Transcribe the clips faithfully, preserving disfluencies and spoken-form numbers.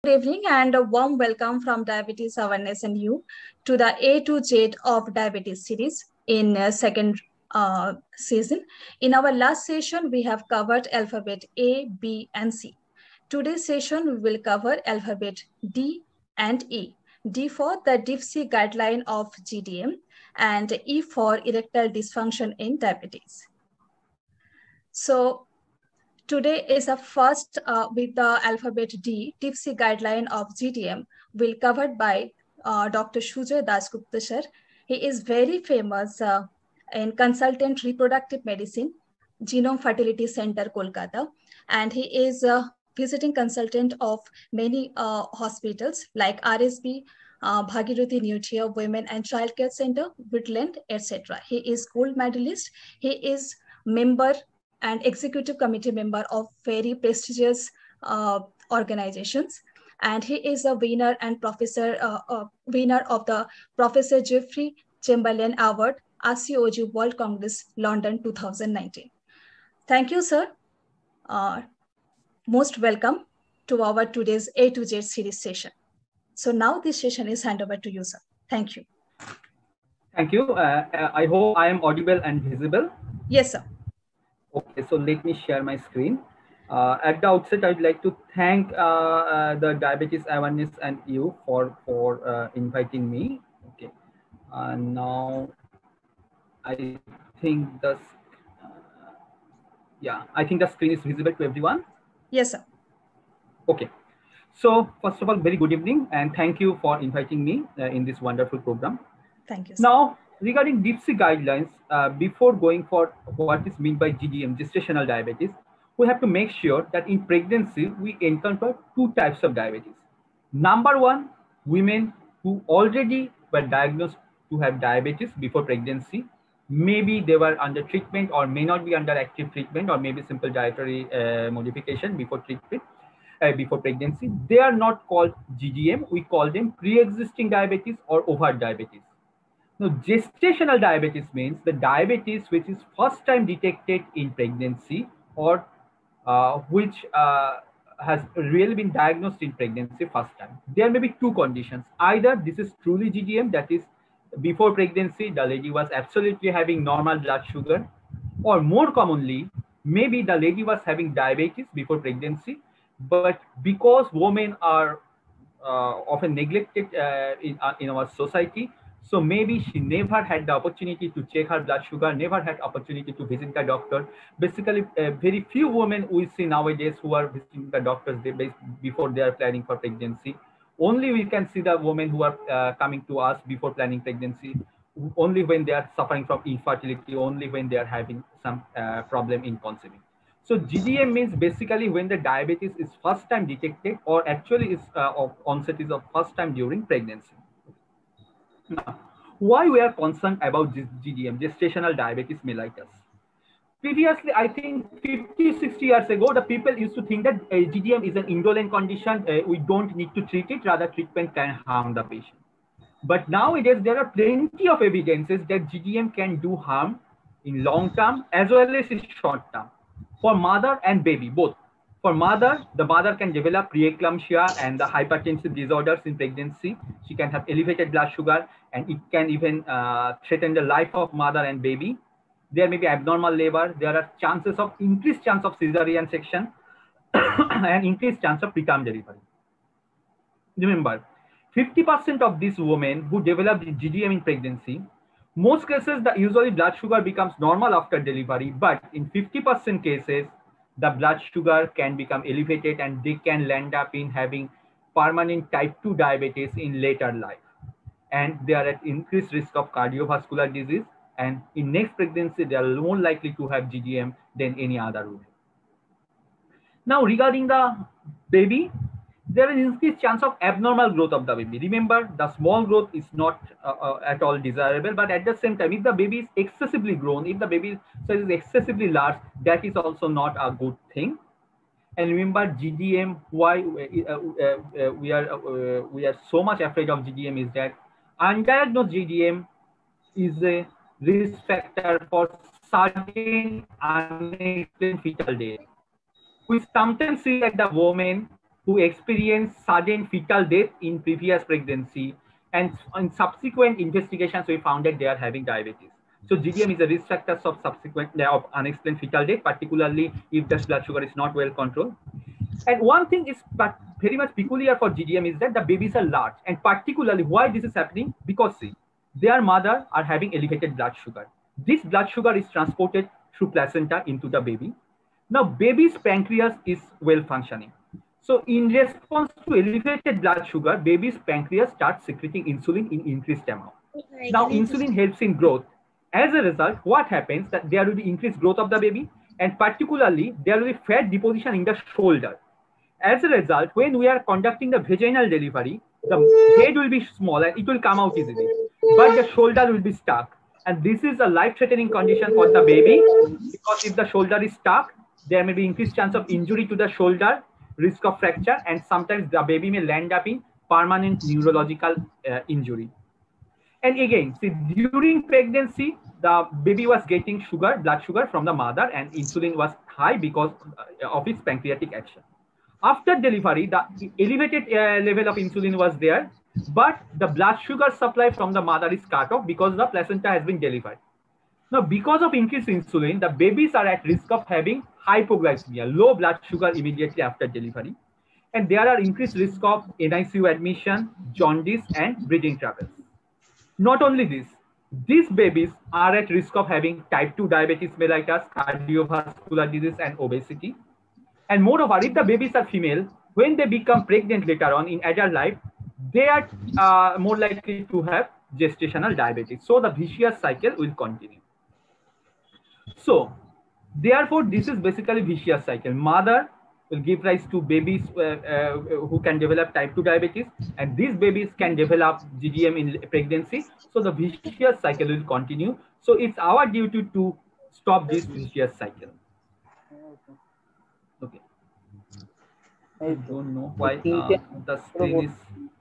Good evening and a warm welcome from Diabetes Awareness and You to the A to Z of Diabetes series in uh, second uh, season. In our last session, we have covered alphabet A, B, and C. Today's session, we will cover alphabet D and E. D for the D I F C guideline of G D M and E for erectile dysfunction in diabetes. So today is a first uh, with the alphabet D, D I F C guideline of G D M, will covered by uh, Doctor Sujoy Dasgupta sir. He is very famous uh, in consultant reproductive medicine, Genome Fertility Center, Kolkata, and he is a visiting consultant of many uh, hospitals like R S B, uh, Bhagirathi Nutia Women and Child Care Center, Whitland, et cetera. He is gold medalist. He is member and executive committee member of very prestigious uh, organizations. And he is a winner and professor, uh, uh, winner of the Professor Jeffrey Chamberlain Award, R C O G World Congress, London, two thousand nineteen. Thank you, sir. Uh, most welcome to our today's A to Z series session. So now this session is handed over to you, sir. Thank you. Thank you. Uh, I hope I am audible and visible. Yes, sir. Okay, so let me share my screen. Uh, at the outset, I'd like to thank uh, uh, the Diabetes Awareness and You for for uh, inviting me. Okay, uh, now I think the uh, yeah, I think the screen is visible to everyone. Yes, sir. Okay, so first of all, very good evening and thank you for inviting me uh, in this wonderful program. Thank you, sir. Now, regarding D I F C guidelines, uh, before going for what is meant by G D M, gestational diabetes, we have to make sure that in pregnancy, we encounter two types of diabetes. Number one, women who already were diagnosed to have diabetes before pregnancy. Maybe they were under treatment or may not be under active treatment or maybe simple dietary uh, modification before treatment, uh, before pregnancy. They are not called G D M. We call them pre-existing diabetes or overt diabetes. Now, gestational diabetes means the diabetes which is first time detected in pregnancy or uh, which uh, has really been diagnosed in pregnancy first time. There may be two conditions. Either this is truly G D M, that is before pregnancy, the lady was absolutely having normal blood sugar, or more commonly, maybe the lady was having diabetes before pregnancy, but because women are uh, often neglected uh, in, uh, in our society, so maybe she never had the opportunity to check her blood sugar, never had opportunity to visit the doctor. Basically, uh, very few women we see nowadays who are visiting the doctors before they are planning for pregnancy. Only we can see the women who are uh, coming to us before planning pregnancy, only when they are suffering from infertility, only when they are having some uh, problem in conceiving. So G D M means basically when the diabetes is first time detected or actually is uh, of onset is of first time during pregnancy. Now, why we are concerned about this G D M, gestational diabetes mellitus? Previously, I think fifty, sixty years ago, the people used to think that uh, G D M is an indolent condition. Uh, we don't need to treat it, rather treatment can harm the patient. But nowadays, there are plenty of evidences that G D M can do harm in long term as well as in short term for mother and baby, both. For mother, the mother can develop preeclampsia and the hypertensive disorders in pregnancy. She can have elevated blood sugar and it can even uh, threaten the life of mother and baby. There may be abnormal labor. There are chances of increased chance of cesarean section and increased chance of preterm delivery. Remember, fifty percent of these women who develop G D M in pregnancy, most cases, the usually blood sugar becomes normal after delivery, but in fifty percent cases, the blood sugar can become elevated and they can land up in having permanent type two diabetes in later life. And they are at increased risk of cardiovascular disease. And in next pregnancy, they are more likely to have G D M than any other woman. Now, regarding the baby, there is increased chance of abnormal growth of the baby. Remember, the small growth is not uh, uh, at all desirable, but at the same time, if the baby is excessively grown, if the baby size is excessively large, that is also not a good thing. And remember, G D M, why uh, uh, uh, we are uh, we are so much afraid of G D M is that undiagnosed G D M is a risk factor for sudden unexplained fetal death. We sometimes see that the woman who experienced sudden fetal death in previous pregnancy, and in subsequent investigations, we found that they are having diabetes. So G D M is a risk factor of subsequent of unexplained fetal death, particularly if the blood sugar is not well controlled. And one thing is but very much peculiar for G D M is that the babies are large, and particularly why this is happening, because see, their mother are having elevated blood sugar. This blood sugar is transported through placenta into the baby. Now baby's pancreas is well functioning. So in response to elevated blood sugar, baby's pancreas starts secreting insulin in increased amount. Now insulin helps in growth. As a result, what happens that there will be increased growth of the baby, and particularly there will be fat deposition in the shoulder. As a result, when we are conducting the vaginal delivery, the head will be small and it will come out easily, but the shoulder will be stuck. And this is a life-threatening condition for the baby, because if the shoulder is stuck, there may be increased chance of injury to the shoulder, risk of fracture, and sometimes the baby may land up in permanent neurological uh, injury. And again, see, during pregnancy, the baby was getting sugar, blood sugar from the mother, and insulin was high because of its pancreatic action. After delivery, the elevated uh, level of insulin was there, but the blood sugar supply from the mother is cut off because the placenta has been delivered. Now, because of increased insulin, the babies are at risk of having hypoglycemia, low blood sugar immediately after delivery. And there are increased risk of N I C U admission, jaundice, and breathing troubles. Not only this, these babies are at risk of having type two diabetes mellitus, cardiovascular disease, and obesity. And moreover, if the babies are female, when they become pregnant later on in adult life, they are uh, more likely to have gestational diabetes. So the vicious cycle will continue. So therefore, this is basically vicious cycle. Mother will give rise to babies uh, uh, who can develop type two diabetes, and these babies can develop G D M in pregnancy. So the vicious cycle will continue. So it's our duty to stop this vicious cycle. Okay. I don't know why uh, the screen is.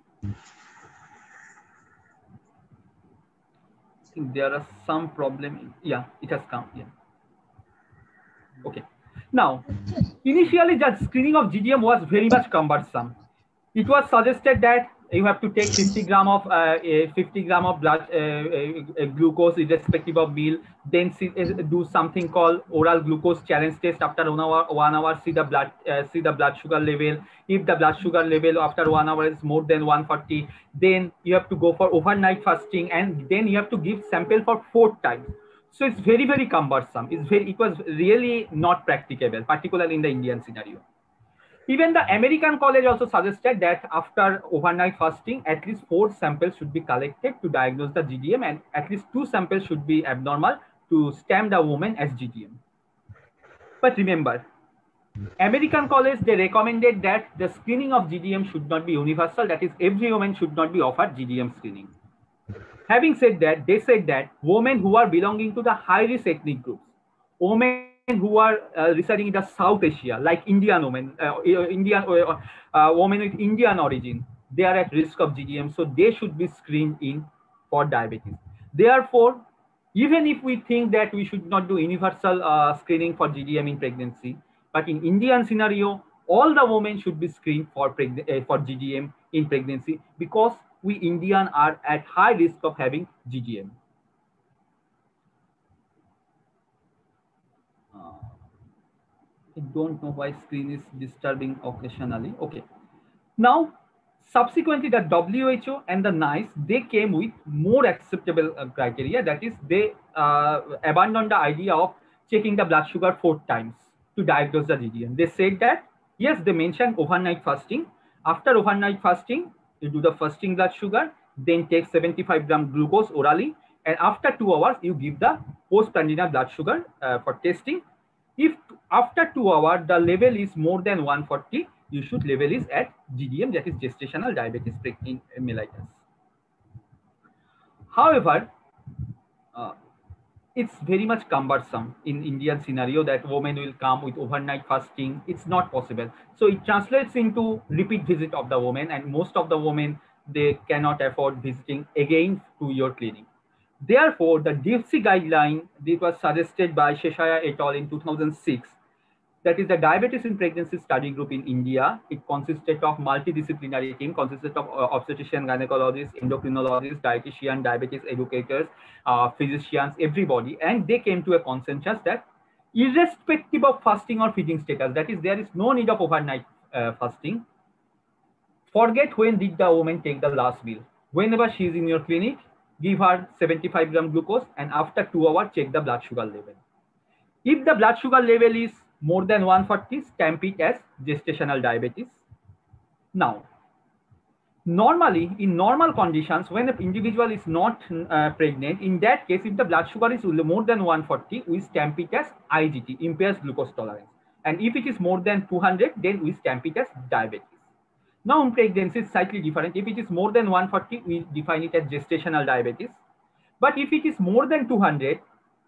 I think there are some problem. Yeah, it has come. Yeah. Okay. Now, initially, the screening of G D M was very much cumbersome. It was suggested that you have to take fifty gram of uh, fifty gram of blood uh, uh, glucose irrespective of meal. Then see, uh, do something called oral glucose challenge test after one hour. One hour, see the blood, uh, see the blood sugar level. If the blood sugar level after one hour is more than one forty, then you have to go for overnight fasting, and then you have to give sample for four times. So it's very, very cumbersome. It's very, it was really not practicable, particularly in the Indian scenario. Even the American College also suggested that after overnight fasting, at least four samples should be collected to diagnose the G D M, and at least two samples should be abnormal to stamp the woman as G D M. But remember, American College, they recommended that the screening of G D M should not be universal. That is, every woman should not be offered G D M screening. Having said that, they said that women who are belonging to the high-risk ethnic groups, women who are uh, residing in the South Asia, like Indian women, uh, Indian uh, uh, women with Indian origin, they are at risk of G D M, so they should be screened in for diabetes. Therefore, even if we think that we should not do universal uh, screening for G D M in pregnancy, but in Indian scenario, all the women should be screened for, uh, for G D M in pregnancy, because we Indian are at high risk of having G D M. Uh, I don't know why screen is disturbing occasionally. Okay. Now, subsequently, the W H O and the NICE, they came with more acceptable uh, criteria. That is, they uh, abandoned the idea of checking the blood sugar four times to diagnose the G D M. They said that, yes, they mentioned overnight fasting. After overnight fasting, you do the fasting blood sugar, then take seventy-five gram glucose orally, and after two hours, you give the postprandial blood sugar uh, for testing. If after two hours, the level is more than one forty, you should level is at G D M, that is gestational diabetes mellitus. However, uh, it's very much cumbersome in Indian scenario that women will come with overnight fasting. It's not possible. So it translates into repeat visit of the woman, and most of the women, they cannot afford visiting again to your clinic. Therefore, the D F C guideline, that was suggested by Sheshaya et al. In two thousand six, That is the diabetes in pregnancy study group in India. It consisted of multidisciplinary team, consisted of uh, obstetrician, gynecologists, endocrinologists, dietitian, diabetes educators, uh, physicians, everybody. And they came to a consensus that irrespective of fasting or feeding status, that is, there is no need of overnight uh, fasting. Forget when did the woman take the last meal. Whenever she is in your clinic, give her seventy-five gram glucose, and after two hours, check the blood sugar level. If the blood sugar level is more than one forty, stamp it as gestational diabetes. Now, normally, in normal conditions, when an individual is not uh, pregnant, in that case, if the blood sugar is more than one forty, we stamp it as I G T, impairs glucose tolerance. And if it is more than two hundred, then we stamp it as diabetes. Now, in pregnancy, it's slightly different. If it is more than one forty, we define it as gestational diabetes. But if it is more than two hundred,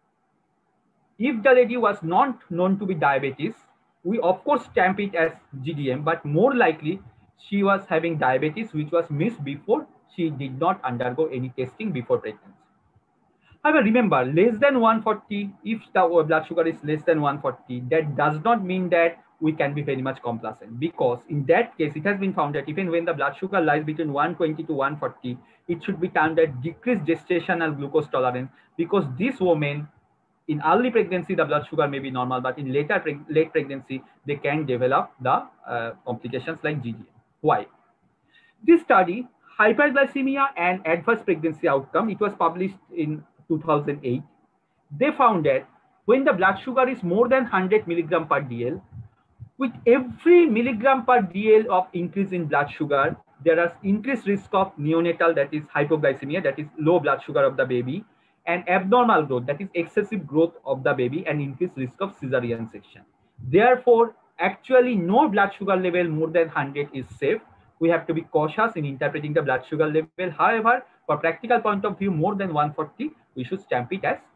if the lady was not known to be diabetes, we of course stamp it as G D M, but more likely she was having diabetes which was missed before she did not undergo any testing before pregnancy. However, remember, less than one forty, if the blood sugar is less than one forty, that does not mean that we can be very much complacent, because in that case, it has been found that even when the blood sugar lies between one twenty to one forty, it should be termed as decreased gestational glucose tolerance, because this woman, in early pregnancy, the blood sugar may be normal, but in later preg late pregnancy, they can develop the uh, complications like G D M. Why? This study, Hyperglycemia and Adverse Pregnancy Outcome, it was published in two thousand eight. They found that when the blood sugar is more than one hundred milligram per D L, with every milligram per D L of increase in blood sugar, there is increased risk of neonatal, that is hypoglycemia, that is low blood sugar of the baby, and abnormal growth, that is excessive growth of the baby, and increased risk of cesarean section. Therefore, actually no blood sugar level more than one hundred is safe. We have to be cautious in interpreting the blood sugar level. However, for practical point of view, more than one forty, we should stamp it as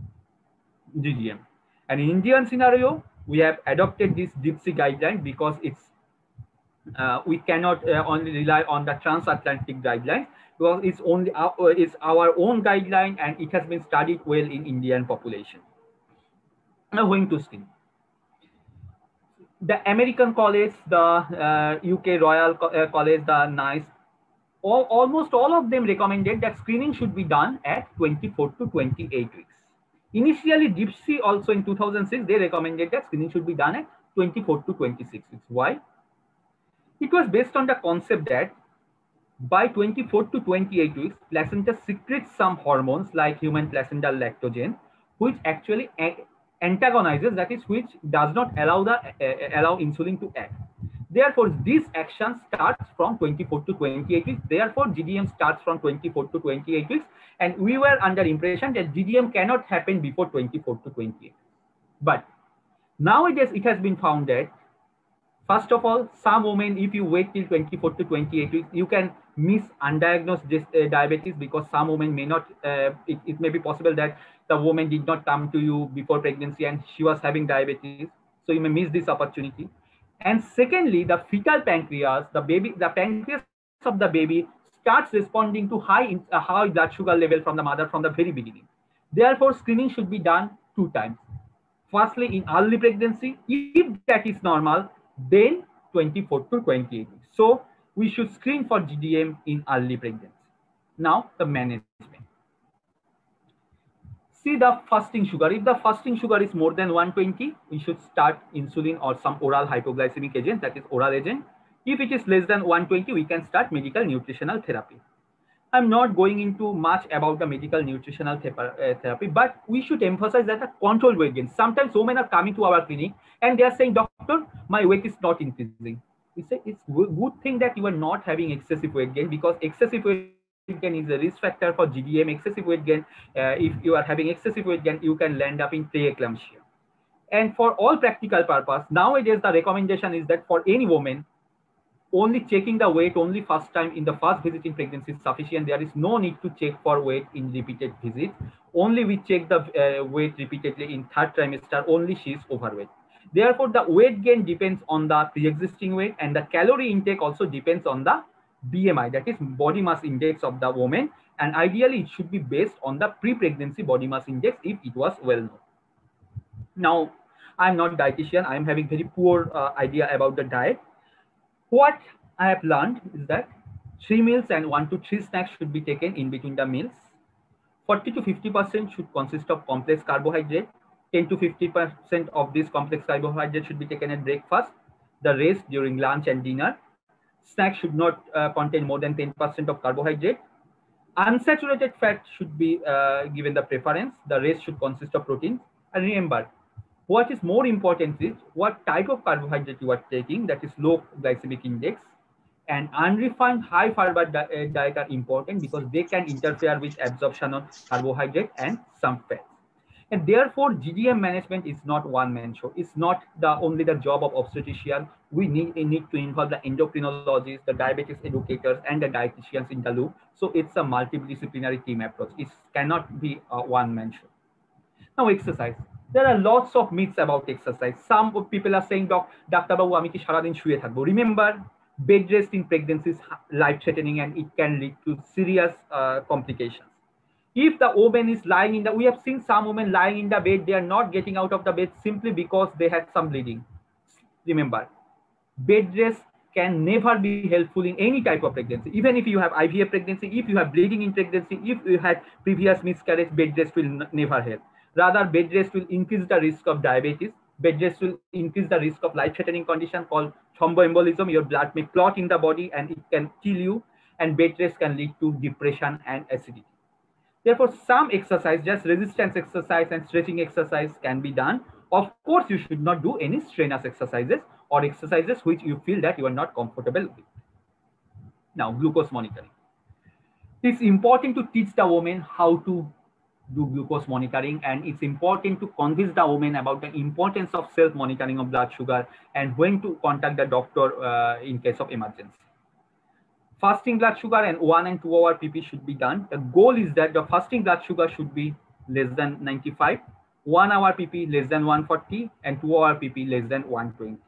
G D M. And in Indian scenario, we have adopted this DIPSI guideline because it's uh, we cannot uh, only rely on the transatlantic guidelines, because it's only our, it's our own guideline, and it has been studied well in Indian population. Now going to screen. The American college, the uh, U K Royal Co uh, College, the NICE, all, almost all of them recommended that screening should be done at twenty-four to twenty-eight weeks. Initially, DIPSI also in two thousand six, they recommended that screening should be done at twenty-four to twenty-six weeks. Why? It was based on the concept that by twenty-four to twenty-eight weeks, placenta secretes some hormones like human placental lactogen, which actually antagonizes, that is, which does not allow the uh, allow insulin to act. Therefore, this action starts from twenty-four to twenty-eight weeks. Therefore, G D M starts from twenty-four to twenty-eight weeks, and we were under impression that G D M cannot happen before twenty-four to twenty-eight. But nowadays, it has been found that, first of all, some women, if you wait till twenty-four to twenty-eight weeks, you can miss undiagnosed uh, diabetes, because some women may not, uh, it, it may be possible that the woman did not come to you before pregnancy and she was having diabetes. So you may miss this opportunity. And secondly, the fetal pancreas, the baby, the pancreas of the baby starts responding to high, uh, high blood sugar level from the mother from the very beginning. Therefore, screening should be done two times. Firstly, in early pregnancy, if that is normal, then twenty-four to twenty-eight weeks. So we should screen for G D M in early pregnancy. Now the management. See the fasting sugar. If the fasting sugar is more than one twenty, we should start insulin or some oral hypoglycemic agent, that is oral agent. If it is less than one twenty, we can start medical nutritional therapy. I'm not going into much about the medical nutritional therapy, but we should emphasize that a controlled weight gain. Sometimes women are coming to our clinic and they are saying, doctor, my weight is not increasing. We say it's a good thing that you are not having excessive weight gain, because excessive weight gain is a risk factor for G D M. Excessive weight gain, uh, if you are having excessive weight gain, you can land up in preeclampsia. And for all practical purpose, nowadays the recommendation is that for any woman, only checking the weight only first time in the first visit in pregnancy is sufficient. There is no need to check for weight in repeated visits. Only we check the uh, weight repeatedly in third trimester, only she is overweight. Therefore, the weight gain depends on the pre-existing weight, and the calorie intake also depends on the B M I, that is body mass index of the woman. And ideally, it should be based on the pre-pregnancy body mass index if it was well known. Now, I'm not dietitian. I'm having very poor uh, idea about the diet. What I have learned is that three meals and one to three snacks should be taken in between the meals. forty to fifty percent should consist of complex carbohydrate. ten to fifty percent of this complex carbohydrate should be taken at breakfast. The rest during lunch and dinner. Snacks should not uh, contain more than ten percent of carbohydrate. Unsaturated fat should be uh, given the preference. The rest should consist of protein. And remember, what is more important is what type of carbohydrate you are taking, that is low glycemic index. And unrefined high fiber di diet are important because they can interfere with absorption of carbohydrate and some fats. And therefore, G D M management is not one-man show. It's not the only the job of obstetrician. We need, we need to involve the endocrinologists, the diabetes educators, and the dietitians in the loop. So it's a multidisciplinary team approach. It cannot be a one-man show. Now, exercise. There are lots of myths about exercise. Some people are saying, Doc, Doctor Babu, ami ki sara din shuye thakbo. Remember, bed rest in pregnancy is life-threatening and it can lead to serious uh, complications. If the woman is lying in the, we have seen some women lying in the bed, they are not getting out of the bed simply because they had some bleeding. Remember, bed rest can never be helpful in any type of pregnancy. Even if you have I V F pregnancy, if you have bleeding in pregnancy, if you had previous miscarriage, bed rest will never help. Rather, bed rest will increase the risk of diabetes. Bed rest will increase the risk of life-threatening condition called thromboembolism. Your blood may clot in the body and it can kill you. And bed rest can lead to depression and acidity. Therefore, some exercise, just resistance exercise and stretching exercise can be done. Of course, you should not do any strenuous exercises or exercises which you feel that you are not comfortable with. Now, glucose monitoring. It's important to teach the woman how to do glucose monitoring, and it's important to convince the woman about the importance of self-monitoring of blood sugar and when to contact the doctor uh, in case of emergency. Fasting blood sugar and one and two hour P P should be done. The goal is that the fasting blood sugar should be less than ninety-five, one hour P P less than one forty, and two hour P P less than one twenty.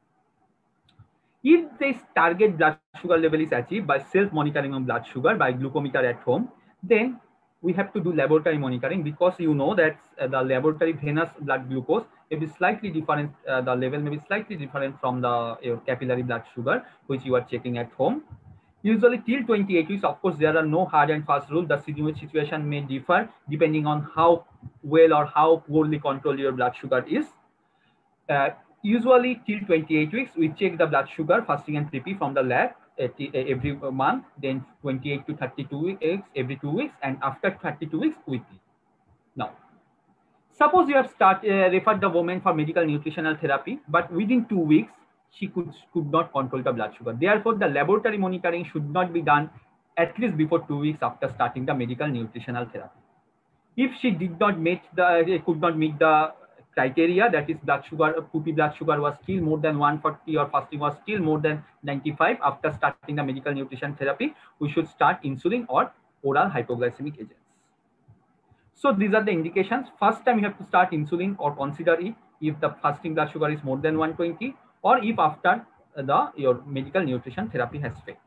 If this target blood sugar level is achieved by self-monitoring of blood sugar by glucometer at home, then we have to do laboratory monitoring because you know that uh, the laboratory venous blood glucose may be slightly different, uh, the level may be slightly different from the your capillary blood sugar, which you are checking at home. Usually till twenty-eight weeks, of course, there are no hard and fast rules. The situation may differ depending on how well or how poorly controlled your blood sugar is. Uh, usually till twenty-eight weeks, we check the blood sugar, fasting and P P from the lab every month, then twenty-eight to thirty-two weeks every two weeks, and after thirty-two weeks, weekly. Now, suppose you have start, uh, referred the woman for medical nutritional therapy, but within two weeks, she could, could not control the blood sugar. Therefore, the laboratory monitoring should not be done at least before two weeks after starting the medical nutritional therapy. If she did not meet the, could not meet the criteria, that is blood sugar, P P blood sugar was still more than one forty or fasting was still more than ninety-five after starting the medical nutrition therapy, we should start insulin or oral hypoglycemic agents. So these are the indications. First time you have to start insulin or consider it if the fasting blood sugar is more than one twenty, or if after the your medical nutrition therapy has failed.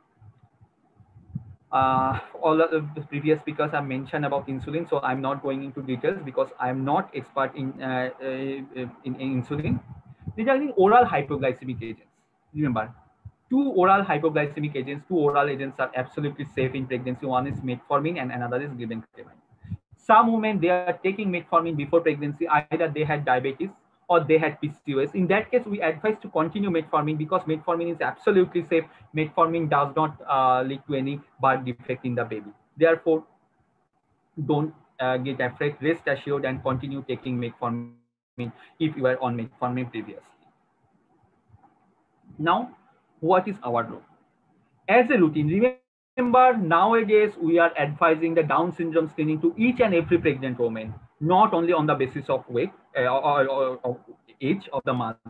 Uh, all of the previous speakers have mentioned about insulin, so I'm not going into details because I'm not expert in, uh, uh, in, in insulin. Regarding oral hypoglycemic agents, remember, two oral hypoglycemic agents, two oral agents are absolutely safe in pregnancy. One is metformin and another is glibenclamide. Some women, they are taking metformin before pregnancy, either they had diabetes or they had P C O S. In that case, we advise to continue metformin because metformin is absolutely safe. Metformin does not uh, lead to any birth defect in the baby. Therefore, don't uh, get afraid, rest assured and continue taking metformin if you are on metformin previously. Now, what is our role? As a routine, remember nowadays we are advising the Down syndrome screening to each and every pregnant woman, not only on the basis of weight uh, or, or, or age of the mother.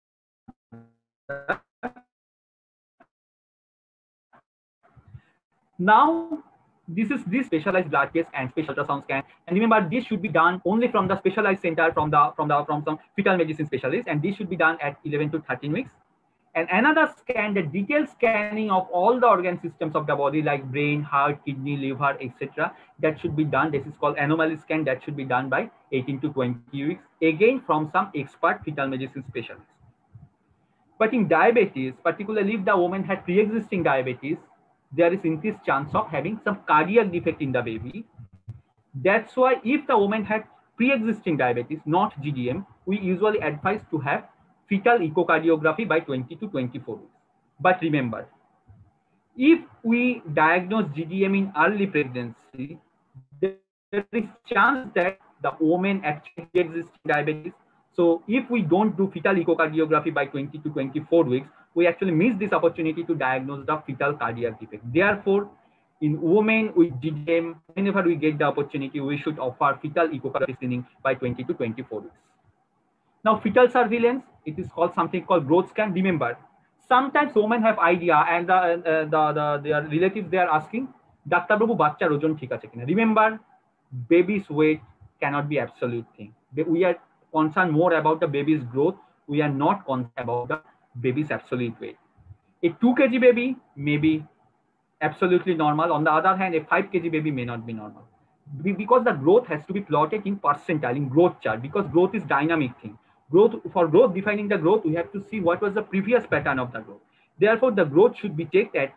Now, this is this specialized blood test and special ultrasound scan, and remember this should be done only from the specialized center from the from the from some fetal medicine specialist, and this should be done at eleven to thirteen weeks. And another scan, the detailed scanning of all the organ systems of the body like brain, heart, kidney, liver, et cetera. That should be done. This is called anomaly scan. That should be done by eighteen to twenty weeks, again from some expert fetal medicine specialist. But in diabetes, particularly if the woman had pre-existing diabetes, there is increased chance of having some cardiac defect in the baby. That's why if the woman had pre-existing diabetes, not G D M, we usually advise to have fetal echocardiography by twenty to twenty-four weeks. But remember, if we diagnose G D M in early pregnancy, there is chance that the woman actually exists diabetes. So if we don't do fetal echocardiography by twenty to twenty-four weeks, we actually miss this opportunity to diagnose the fetal cardiac defect. Therefore, in women with G D M, whenever we get the opportunity, we should offer fetal echocardiography screening by twenty to twenty-four weeks. Now, fetal surveillance, it is called something called growth scan. Remember, sometimes women have idea and the, uh, the, the, their relatives, they are asking, Doctor Babu, bachchar ojon thik ache kina? Remember, baby's weight cannot be absolute thing. We are concerned more about the baby's growth. We are not concerned about the baby's absolute weight. A two kilogram baby may be absolutely normal. On the other hand, a five kilogram baby may not be normal. Because the growth has to be plotted in percentile, in growth chart, because growth is dynamic thing. Growth, for growth, defining the growth, we have to see what was the previous pattern of the growth. Therefore, the growth should be checked at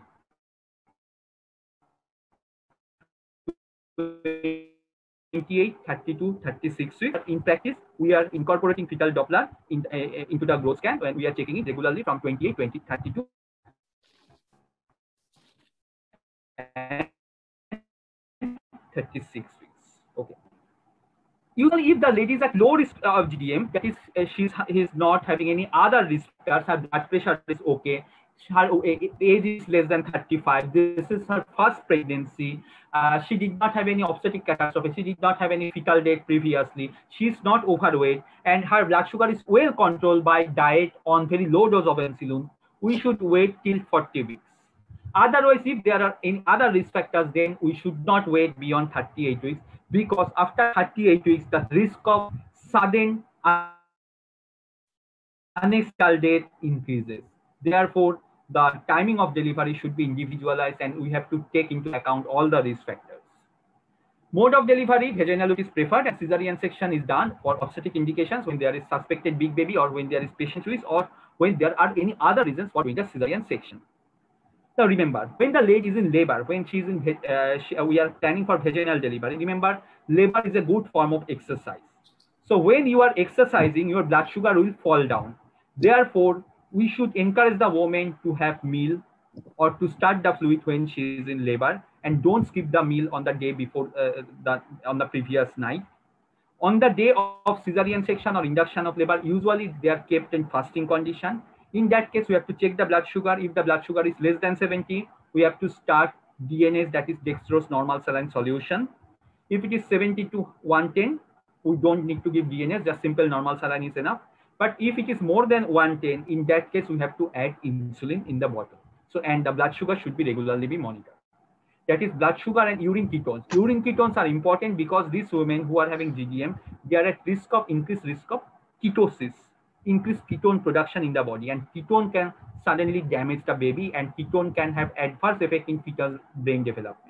twenty-eight, thirty-two, thirty-six weeks. In practice, we are incorporating fetal Doppler in, uh, into the growth scan when we are checking it regularly from twenty-eight, twenty, thirty-two. And thirty-six weeks. Okay. Usually, if the lady is at low risk of G D M, that is, uh, she's is not having any other risk factors, her blood pressure is okay, her age is less than thirty-five, this is her first pregnancy, uh, she did not have any obstetric catastrophe, she did not have any fetal death previously, she's not overweight, and her blood sugar is well controlled by diet on very low dose of insulin, we should wait till forty weeks. Otherwise, if there are any other risk factors, then we should not wait beyond thirty-eight weeks, because after thirty-eight weeks, the risk of sudden unexpected death increases. Therefore, the timing of delivery should be individualized, and we have to take into account all the risk factors. Mode of delivery, vaginal is preferred, and cesarean section is done for obstetric indications when there is suspected big baby, or when there is patient choice, or when there are any other reasons for doing the cesarean section. Now remember, when the lady is in labor, when she's in, uh, she, uh, we are planning for vaginal delivery. Remember, labor is a good form of exercise. So when you are exercising, your blood sugar will fall down. Therefore, we should encourage the woman to have meal or to start the fluid when she is in labor, and don't skip the meal on the day before, uh, the, on the previous night. On the day of cesarean section or induction of labor, usually they are kept in fasting condition. In that case, we have to check the blood sugar. If the blood sugar is less than seventy, we have to start D N S, that is dextrose normal saline solution. If it is seventy to one ten, we don't need to give D N S, just simple normal saline is enough. But if it is more than one ten, in that case, we have to add insulin in the bottle. So, and the blood sugar should be regularly be monitored. That is blood sugar and urine ketones. Urine ketones are important because these women who are having G D M, they are at risk of increased risk of ketosis, increased ketone production in the body, and ketone can suddenly damage the baby, and ketone can have adverse effect in fetal brain development.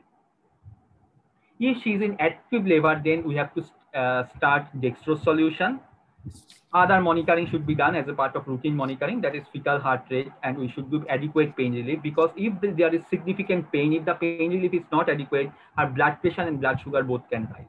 If she is in active labor, then we have to uh, start dextrose solution. Other monitoring should be done as a part of routine monitoring, that is fetal heart rate, and we should give adequate pain relief, because if there is significant pain, if the pain relief is not adequate, our blood pressure and blood sugar both can rise.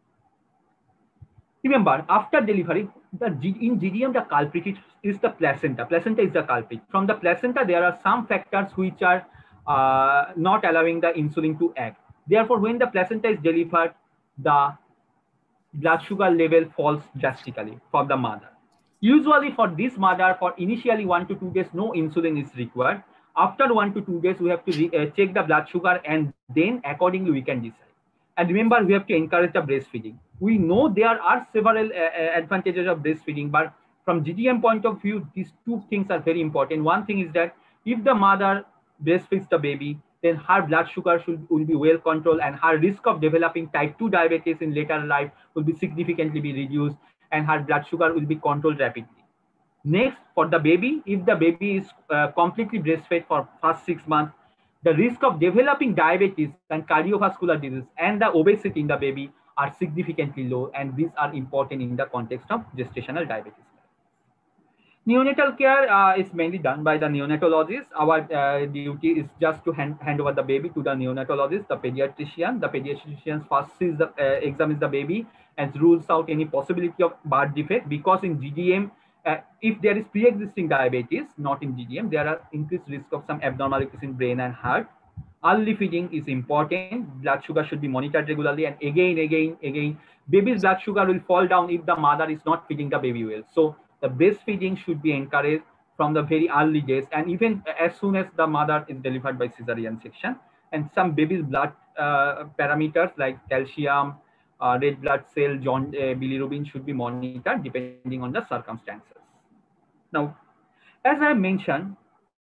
Remember, after delivery, the G in G D M, the culprit is the placenta. Placenta is the culprit. From the placenta, there are some factors which are uh, not allowing the insulin to act. Therefore, when the placenta is delivered, the blood sugar level falls drastically for the mother. Usually for this mother, for initially one to two days, no insulin is required. After one to two days, we have to re uh, check the blood sugar, and then accordingly we can decide. And remember, we have to encourage the breastfeeding. We know there are several uh, advantages of breastfeeding, but from G D M point of view, these two things are very important. One thing is that if the mother breastfeeds the baby, then her blood sugar should will be well controlled, and her risk of developing type two diabetes in later life will be significantly be reduced, and her blood sugar will be controlled rapidly. Next, for the baby, if the baby is uh, completely breastfed for first six months, the risk of developing diabetes and cardiovascular disease and the obesity in the baby are significantly low, and these are important in the context of gestational diabetes. Neonatal care uh, is mainly done by the neonatologist. Our uh, duty is just to hand, hand over the baby to the neonatologist, the pediatrician. The pediatrician first sees the, uh, examines the baby and rules out any possibility of birth defect, because in G D M, uh, if there is pre-existing diabetes, not in G D M, there are increased risk of some abnormalities in brain and heart. Early feeding is important. Blood sugar should be monitored regularly, and again, again, again, baby's blood sugar will fall down if the mother is not feeding the baby well. So the breastfeeding should be encouraged from the very early days, and even as soon as the mother is delivered by cesarean section. And some baby's blood uh, parameters like calcium, uh, red blood cell, John, uh, bilirubin should be monitored depending on the circumstances. Now, as I mentioned,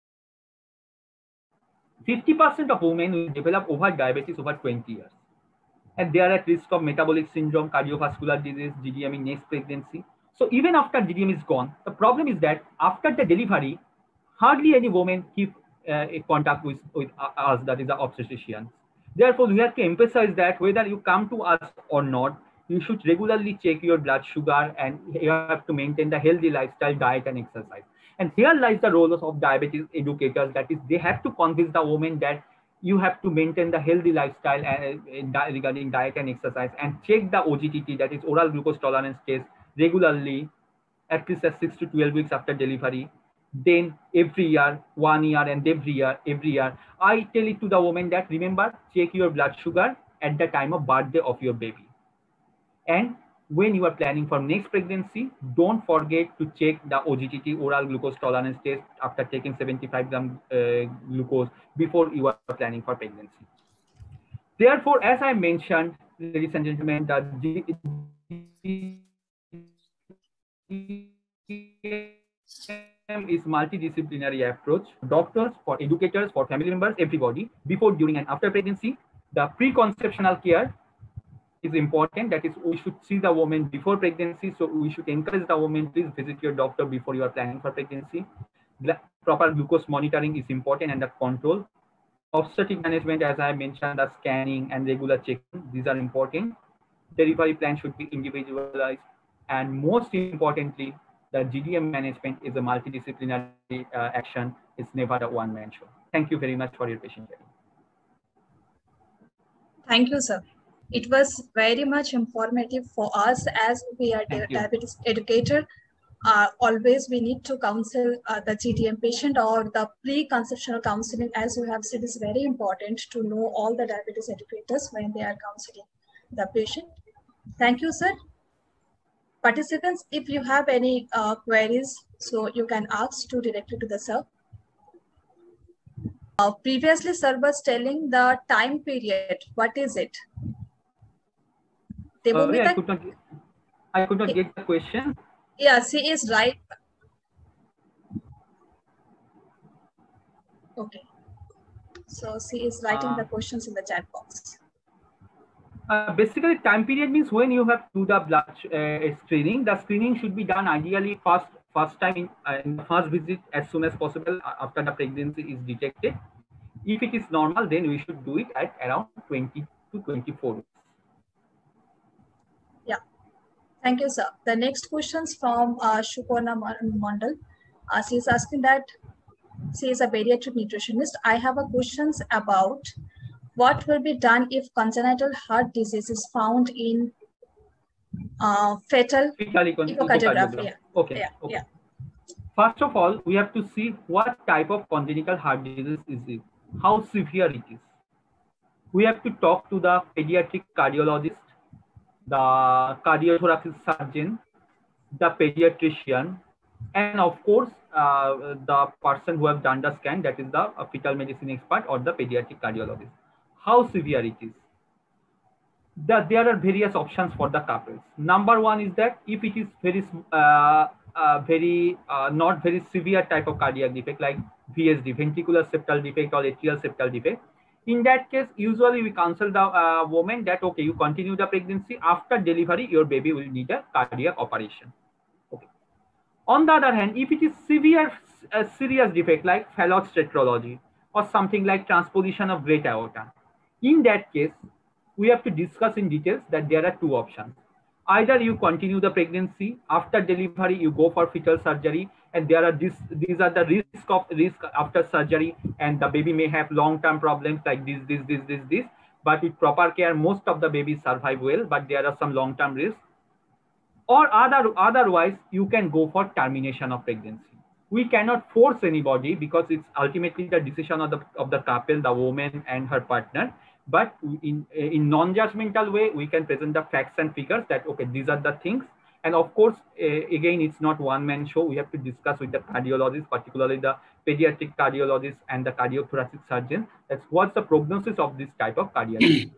fifty percent of women will develop overt diabetes over twenty years. And they are at risk of metabolic syndrome, cardiovascular disease, G D M in next pregnancy. So even after G D M is gone, the problem is that after the delivery, hardly any women keep uh, a contact with, with us, that is the obstetricians. Therefore, we have to emphasize that whether you come to us or not, you should regularly check your blood sugar, and you have to maintain the healthy lifestyle, diet, and exercise. And here lies the role of diabetes educators. That is, they have to convince the woman that you have to maintain the healthy lifestyle and, uh, regarding diet and exercise, and check the O G T T, that is oral glucose tolerance test, regularly, at least at six to twelve weeks after delivery. Then every year, one year, and every year, every year. I tell it to the woman that, remember, check your blood sugar at the time of birthday of your baby. And when you are planning for next pregnancy, don't forget to check the O G T T, oral glucose tolerance test, after taking seventy-five gram uh, glucose before you are planning for pregnancy. Therefore, as I mentioned, ladies and gentlemen, the G D M is multidisciplinary approach. Doctors, for educators, for family members, everybody, before, during, and after pregnancy. The preconceptional care is important. That is, we should see the woman before pregnancy. So we should encourage the woman, please visit your doctor before you are planning for pregnancy. Proper glucose monitoring is important, and the control. Obstetric management, as I mentioned, the scanning and regular checking, these are important. Delivery plan should be individualized. And most importantly, the G D M management is a multidisciplinary uh, action. It's never a one-man show. Thank you very much for your patience. Thank you, sir. It was very much informative for us, as we are diabetes educator. Uh, always we need to counsel uh, the G D M patient, or the pre-conceptional counseling, as you have said, is very important to know all the diabetes educators when they are counseling the patient. Thank you, sir. Participants, if you have any uh, queries, so you can ask to directly to the sir. Uh, previously, sir was telling the time period. What is it? Uh, yeah, I could not, I could not get the question. Yeah, she is right. Okay. So she is writing uh, the questions in the chat box. Uh, basically, time period means when you have to do the blood uh, screening. The screening should be done ideally first, first time in, uh, in the first visit, as soon as possible after the pregnancy is detected. If it is normal, then we should do it at around twenty to twenty-four weeks. Yeah. Thank you, sir. The next questions from uh, Shukorna Mandal. Uh, she is asking that, she is a pediatric nutritionist. I have a questions about what will be done if congenital heart disease is found in uh, fetal echocardiogram. Yeah. Okay. Yeah. Okay. Yeah. First of all, we have to see what type of congenital heart disease is it, how severe it is. We have to talk to the pediatric cardiologist, the cardiothoracic surgeon, the pediatrician, and of course, uh, the person who have done the scan, that is the uh, fetal medicine expert or the pediatric cardiologist. How severe it is. The, there are various options for the couples. Number one is that if it is very, uh, uh, very uh, not very severe type of cardiac defect, like V S D, ventricular septal defect, or atrial septal defect, in that case, usually we counsel the uh, woman that, okay, you continue the pregnancy. After delivery, your baby will need a cardiac operation. Okay. On the other hand, if it is severe, uh, serious defect like Fallot's tetralogy or something like transposition of great aorta, in that case, we have to discuss in details that there are two options. Either you continue the pregnancy, after delivery you go for fetal surgery, and there are this, these are the risk of risk after surgery, and the baby may have long-term problems like this, this, this, this, this. But with proper care, most of the babies survive well, but there are some long-term risks. Or other, otherwise, you can go for termination of pregnancy. We cannot force anybody because it's ultimately the decision of the, of the couple, the woman and her partner. But in, in non-judgmental way, we can present the facts and figures that, okay, these are the things. And of course, uh, again, it's not one-man show. We have to discuss with the cardiologist, particularly the pediatric cardiologist and the cardiothoracic surgeon. That's what's the prognosis of this type of cardiac disease.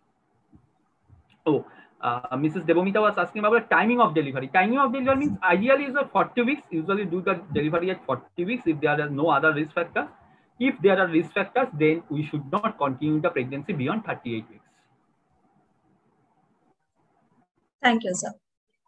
Oh, uh, Missus Devomita was asking about the timing of delivery. Timing of delivery means ideally is a forty weeks. Usually do the delivery at forty weeks if there are no other risk factors. If there are risk factors, then we should not continue the pregnancy beyond thirty-eight weeks. Thank you, sir.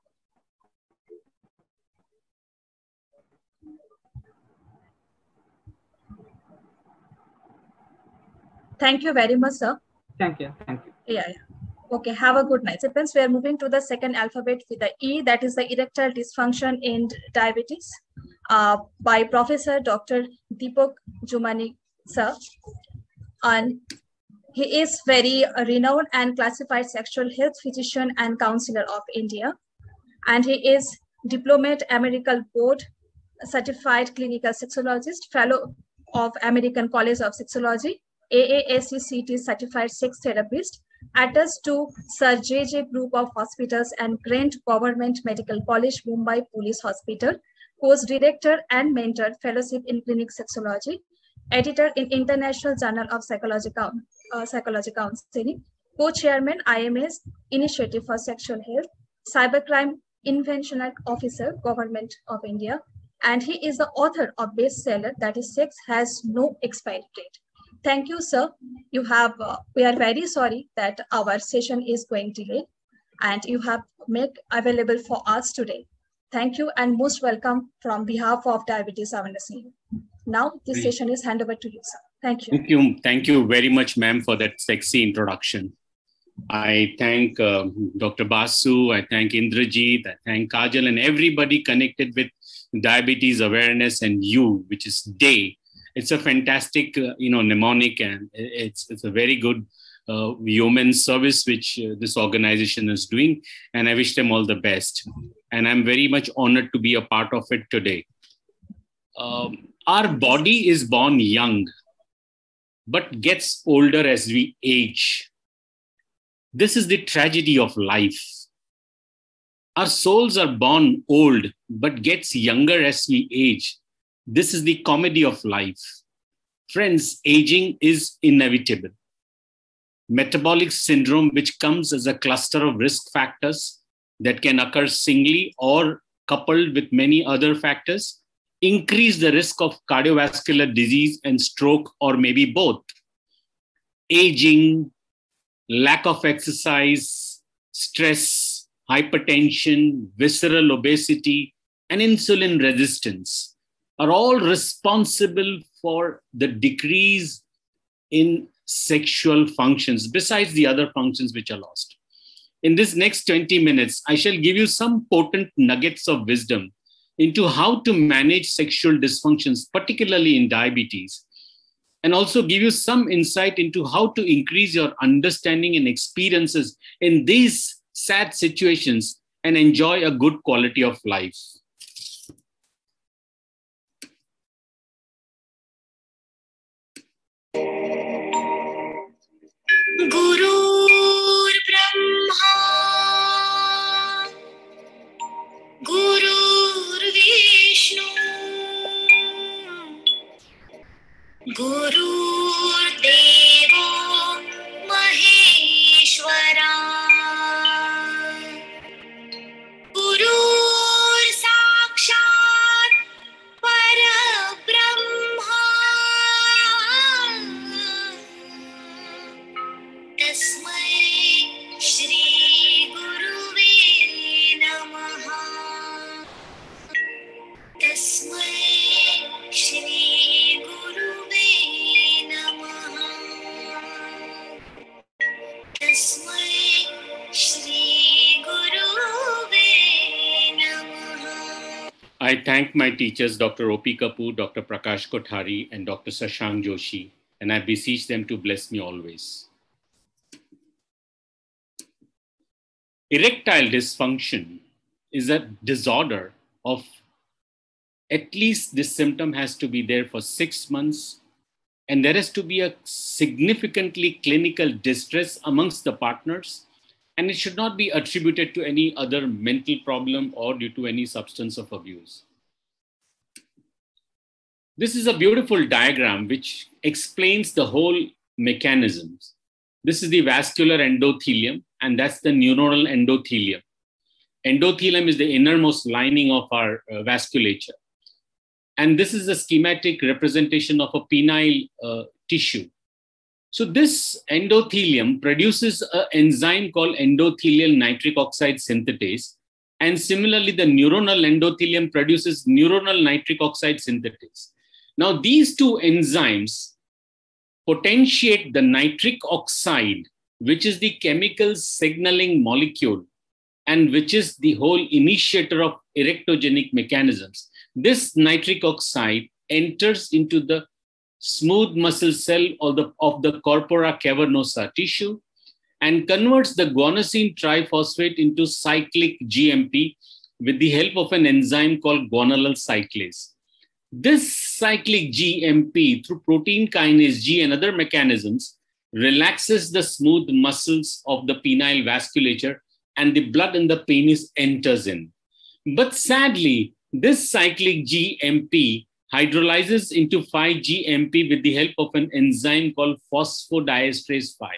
Thank you very much, sir. Thank you. Thank you. Yeah, yeah. Okay, have a good night. Friends, we are moving to the second alphabet with the E, that is the erectile dysfunction in diabetes, uh, by Professor Doctor Deepak Jumani, sir. And he is very renowned and classified sexual health physician and counselor of India. And he is Diplomat American Board Certified Clinical Sexologist, Fellow of American College of Sexology, A A S C C T Certified Sex Therapist, attached to Sir J J Group of Hospitals and Grant Government Medical College, Mumbai Police Hospital, Course Director and Mentor, Fellowship in Clinic Sexology, Editor in International Journal of Psychology, uh, Psychology Counseling, Co-Chairman I M S Initiative for Sexual Health, Cybercrime Invention Officer, Government of India, and he is the author of bestseller that is Sex Has No Expiry Date. Thank you, sir. You have, uh, we are very sorry that our session is going delayed and you have made available for us today. Thank you and most welcome from behalf of Diabetes Awareness. Now this session is handed over to you, sir. Thank you. Thank you. Thank you very much, ma'am, for that sexy introduction. I thank uh, Doctor Basu, I thank Indrajit, I thank Kajal and everybody connected with Diabetes Awareness and you, which is DAY. It's a fantastic, uh, you know, mnemonic, and it's, it's a very good uh, human service which uh, this organization is doing. And I wish them all the best. And I'm very much honored to be a part of it today. Um, our body is born young, but gets older as we age. This is the tragedy of life. Our souls are born old, but gets younger as we age. This is the comedy of life. Friends, aging is inevitable. Metabolic syndrome, which comes as a cluster of risk factors that can occur singly or coupled with many other factors, increase the risk of cardiovascular disease and stroke, or maybe both. Aging, lack of exercise, stress, hypertension, visceral obesity, and insulin resistance are all responsible for the decrease in sexual functions, besides the other functions which are lost. In this next twenty minutes, I shall give you some potent nuggets of wisdom into how to manage sexual dysfunctions, particularly in diabetes, and also give you some insight into how to increase your understanding and experiences in these sad situations and enjoy a good quality of life. Gurur Brahma, Gurur Vishnu, Gurur Deva Maheshwara, Gurur Sakshat Parabrahma, Tasmai Shri Guruve Namaha. I thank my teachers, Doctor O P Kapoor, Doctor Prakash Kothari, and Doctor Shashank Joshi, and I beseech them to bless me always. Erectile dysfunction is a disorder of at least this symptom has to be there for six months, and there has to be a significantly clinical distress amongst the partners, and it should not be attributed to any other mental problem or due to any substance of abuse. This is a beautiful diagram which explains the whole mechanisms. This is the vascular endothelium, and that's the neuronal endothelium. Endothelium is the innermost lining of our uh, vasculature. And this is a schematic representation of a penile uh, tissue. So this endothelium produces an enzyme called endothelial nitric oxide synthetase. And similarly, the neuronal endothelium produces neuronal nitric oxide synthetase. Now, these two enzymes potentiate the nitric oxide, which is the chemical signaling molecule, and which is the whole initiator of erectogenic mechanisms. This nitric oxide enters into the smooth muscle cell of the, of the corpora cavernosa tissue and converts the guanosine triphosphate into cyclic G M P with the help of an enzyme called guanylyl cyclase. This cyclic G M P through protein kinase G and other mechanisms relaxes the smooth muscles of the penile vasculature, and the blood in the penis enters in. But sadly, this cyclic G M P hydrolyzes into five G M P with the help of an enzyme called phosphodiesterase five.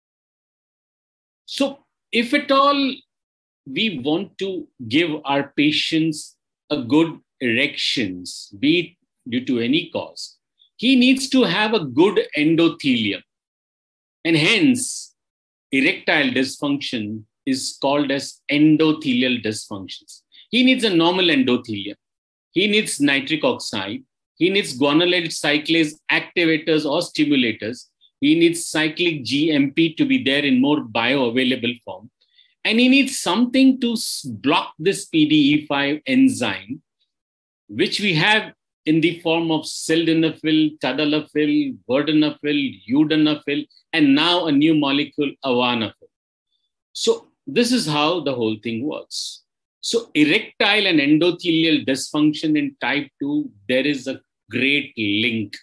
So if at all we want to give our patients a good erections, be it due to any cause, he needs to have a good endothelium. And hence, erectile dysfunction is called as endothelial dysfunctions. He needs a normal endothelium. He needs nitric oxide. He needs guanylyl cyclase activators or stimulators. He needs cyclic G M P to be there in more bioavailable form. And he needs something to block this P D E five enzyme, which we have in the form of sildenafil, tadalafil, vardenafil, sildenafil, and now a new molecule, avanafil. So this is how the whole thing works. So erectile and endothelial dysfunction in type two, there is a great link.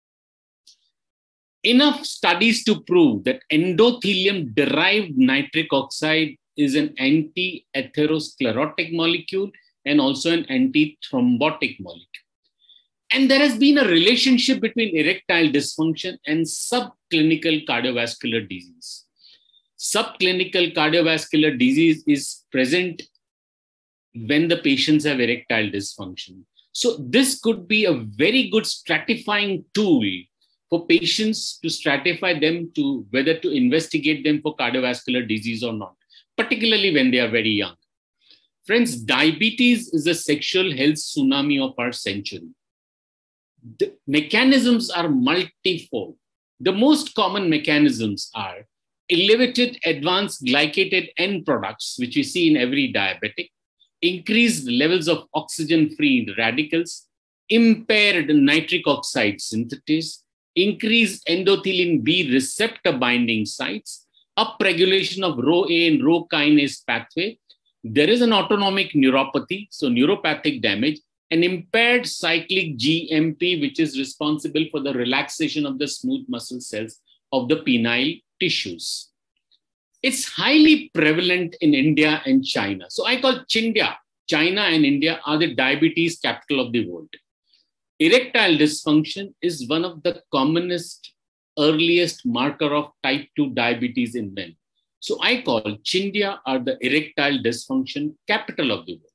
Enough studies to prove that endothelium-derived nitric oxide is an anti-atherosclerotic molecule and also an anti-thrombotic molecule. And there has been a relationship between erectile dysfunction and subclinical cardiovascular disease. Subclinical cardiovascular disease is present when the patients have erectile dysfunction. So this could be a very good stratifying tool for patients to stratify them to whether to investigate them for cardiovascular disease or not, particularly when they are very young. Friends, diabetes is a sexual health tsunami of our century. The mechanisms are multifold. The most common mechanisms are elevated advanced glycated end products, which we see in every diabetic, increased levels of oxygen-free radicals, impaired nitric oxide synthetase, increased endothelin B receptor binding sites, upregulation of R O A and R O kinase pathway. There is an autonomic neuropathy, so neuropathic damage, and impaired cyclic G M P, which is responsible for the relaxation of the smooth muscle cells of the penile tissues. It's highly prevalent in India and China. So I call Chindia, China and India are the diabetes capital of the world. Erectile dysfunction is one of the commonest, earliest marker of type two diabetes in men. So I call Chindia are the erectile dysfunction capital of the world.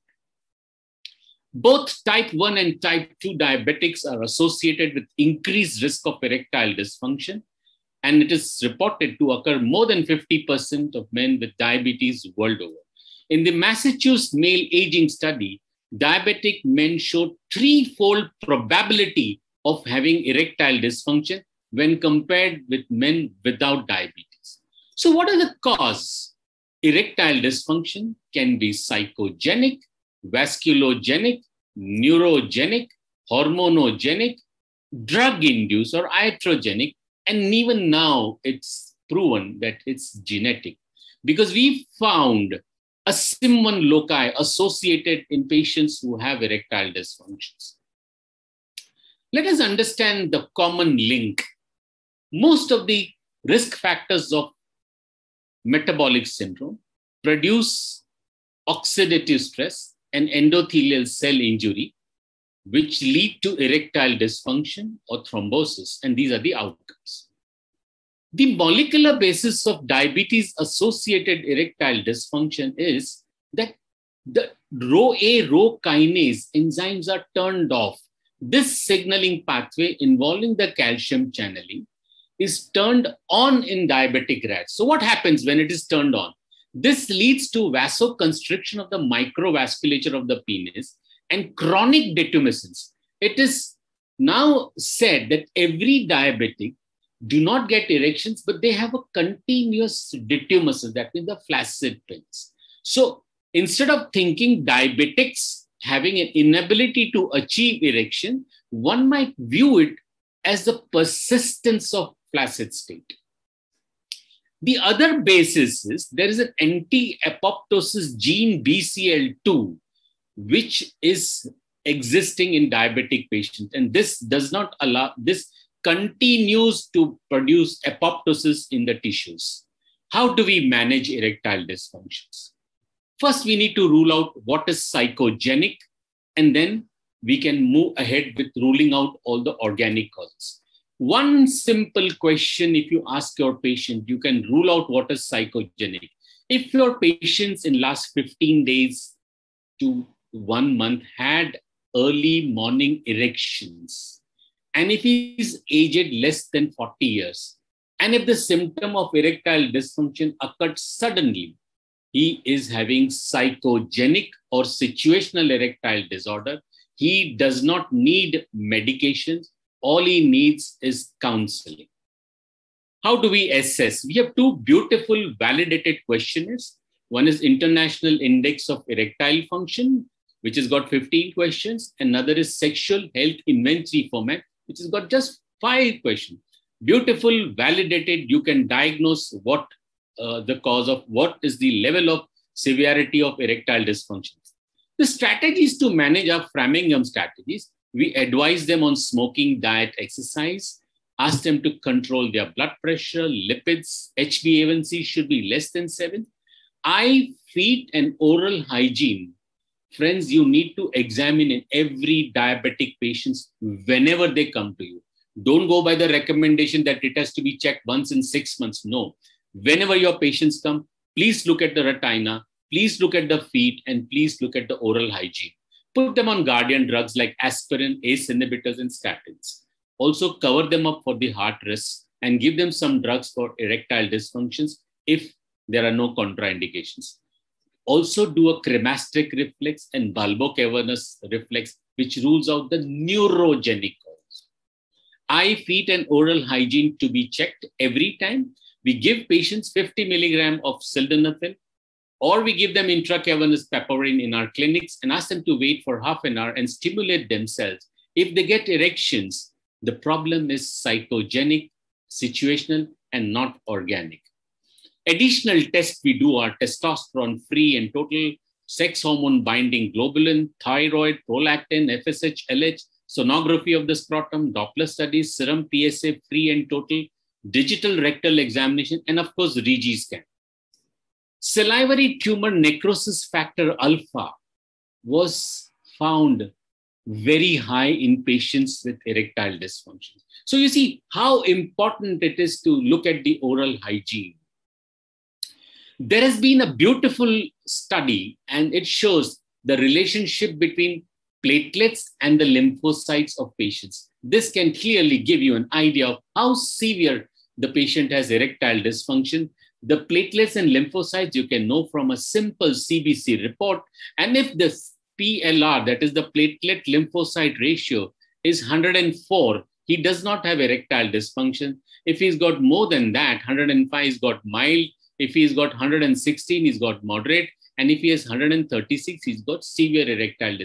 Both type one and type two diabetics are associated with increased risk of erectile dysfunction, and it is reported to occur more than fifty percent of men with diabetes world over. In the Massachusetts male aging study, diabetic men showed threefold probability of having erectile dysfunction when compared with men without diabetes. So what are the causes? Erectile dysfunction can be psychogenic, vasculogenic, neurogenic, hormonogenic, drug-induced, or iatrogenic. And even now, it's proven that it's genetic, because we found a S I M one loci associated in patients who have erectile dysfunctions. Let us understand the common link. Most of the risk factors of metabolic syndrome produce oxidative stress and endothelial cell injury, which lead to erectile dysfunction or thrombosis, and these are the outcomes. The molecular basis of diabetes-associated erectile dysfunction is that the R O A, R O kinase enzymes are turned off. This signaling pathway involving the calcium channeling is turned on in diabetic rats. So what happens when it is turned on? This leads to vasoconstriction of the microvasculature of the penis and chronic detumescence. It is now said that every diabetic do not get erections, but they have a continuous detumescence, that means the flaccid penis. So instead of thinking diabetics having an inability to achieve erection, one might view it as the persistence of flaccid state. The other basis is there is an anti-apoptosis gene B C L two, which is existing in diabetic patients. And this does not allow, this continues to produce apoptosis in the tissues. How do we manage erectile dysfunctions? First, we need to rule out what is psychogenic, and then we can move ahead with ruling out all the organic causes. One simple question, if you ask your patient, you can rule out what is psychogenic. If your patients in last fifteen days to one month had early morning erections, and if he is aged less than forty years, and if the symptom of erectile dysfunction occurred suddenly, he is having psychogenic or situational erectile disorder. He does not need medications. All he needs is counseling. How do we assess? We have two beautiful validated questionnaires. One is International Index of Erectile Function, which has got fifteen questions. Another is Sexual Health Inventory Format, which has got just five questions. Beautiful, validated. You can diagnose what uh, the cause of, what is the level of severity of erectile dysfunction. The strategies to manage are Framingham strategies. We advise them on smoking, diet, exercise, ask them to control their blood pressure, lipids, H b A one C should be less than seven. Eye, feet, and oral hygiene. Friends, you need to examine in every diabetic patient whenever they come to you. Don't go by the recommendation that it has to be checked once in six months. No. Whenever your patients come, please look at the retina, please look at the feet, and please look at the oral hygiene. Put them on guardian drugs like aspirin, A C E inhibitors, and statins. Also cover them up for the heart risks and give them some drugs for erectile dysfunctions if there are no contraindications. Also do a cremasteric reflex and bulbocavernous reflex, which rules out the neurogenic cause. Eye, feet, and oral hygiene to be checked every time. We give patients fifty milligrams of sildenafil, or we give them intracavernous papaverine in our clinics and ask them to wait for half an hour and stimulate themselves. If they get erections, the problem is psychogenic, situational, and not organic. Additional tests we do are testosterone-free and total, sex hormone binding globulin, thyroid, prolactin, F S H, L H, sonography of the scrotum, Doppler studies, serum P S A free and total, digital rectal examination, and of course, RIGI scan. Salivary tumor necrosis factor alpha was found very high in patients with erectile dysfunction. So you see how important it is to look at the oral hygiene. There has been a beautiful study, and it shows the relationship between platelets and the lymphocytes of patients. This can clearly give you an idea of how severe the patient has erectile dysfunction. The platelets and lymphocytes you can know from a simple C B C report. And if the P L R, that is the platelet lymphocyte ratio, is one hundred four, he does not have erectile dysfunction. If he's got more than that, one hundred five, he's got mild. If he's got one hundred sixteen, he's got moderate. And if he has one hundred thirty-six, he's got severe erectile dysfunction.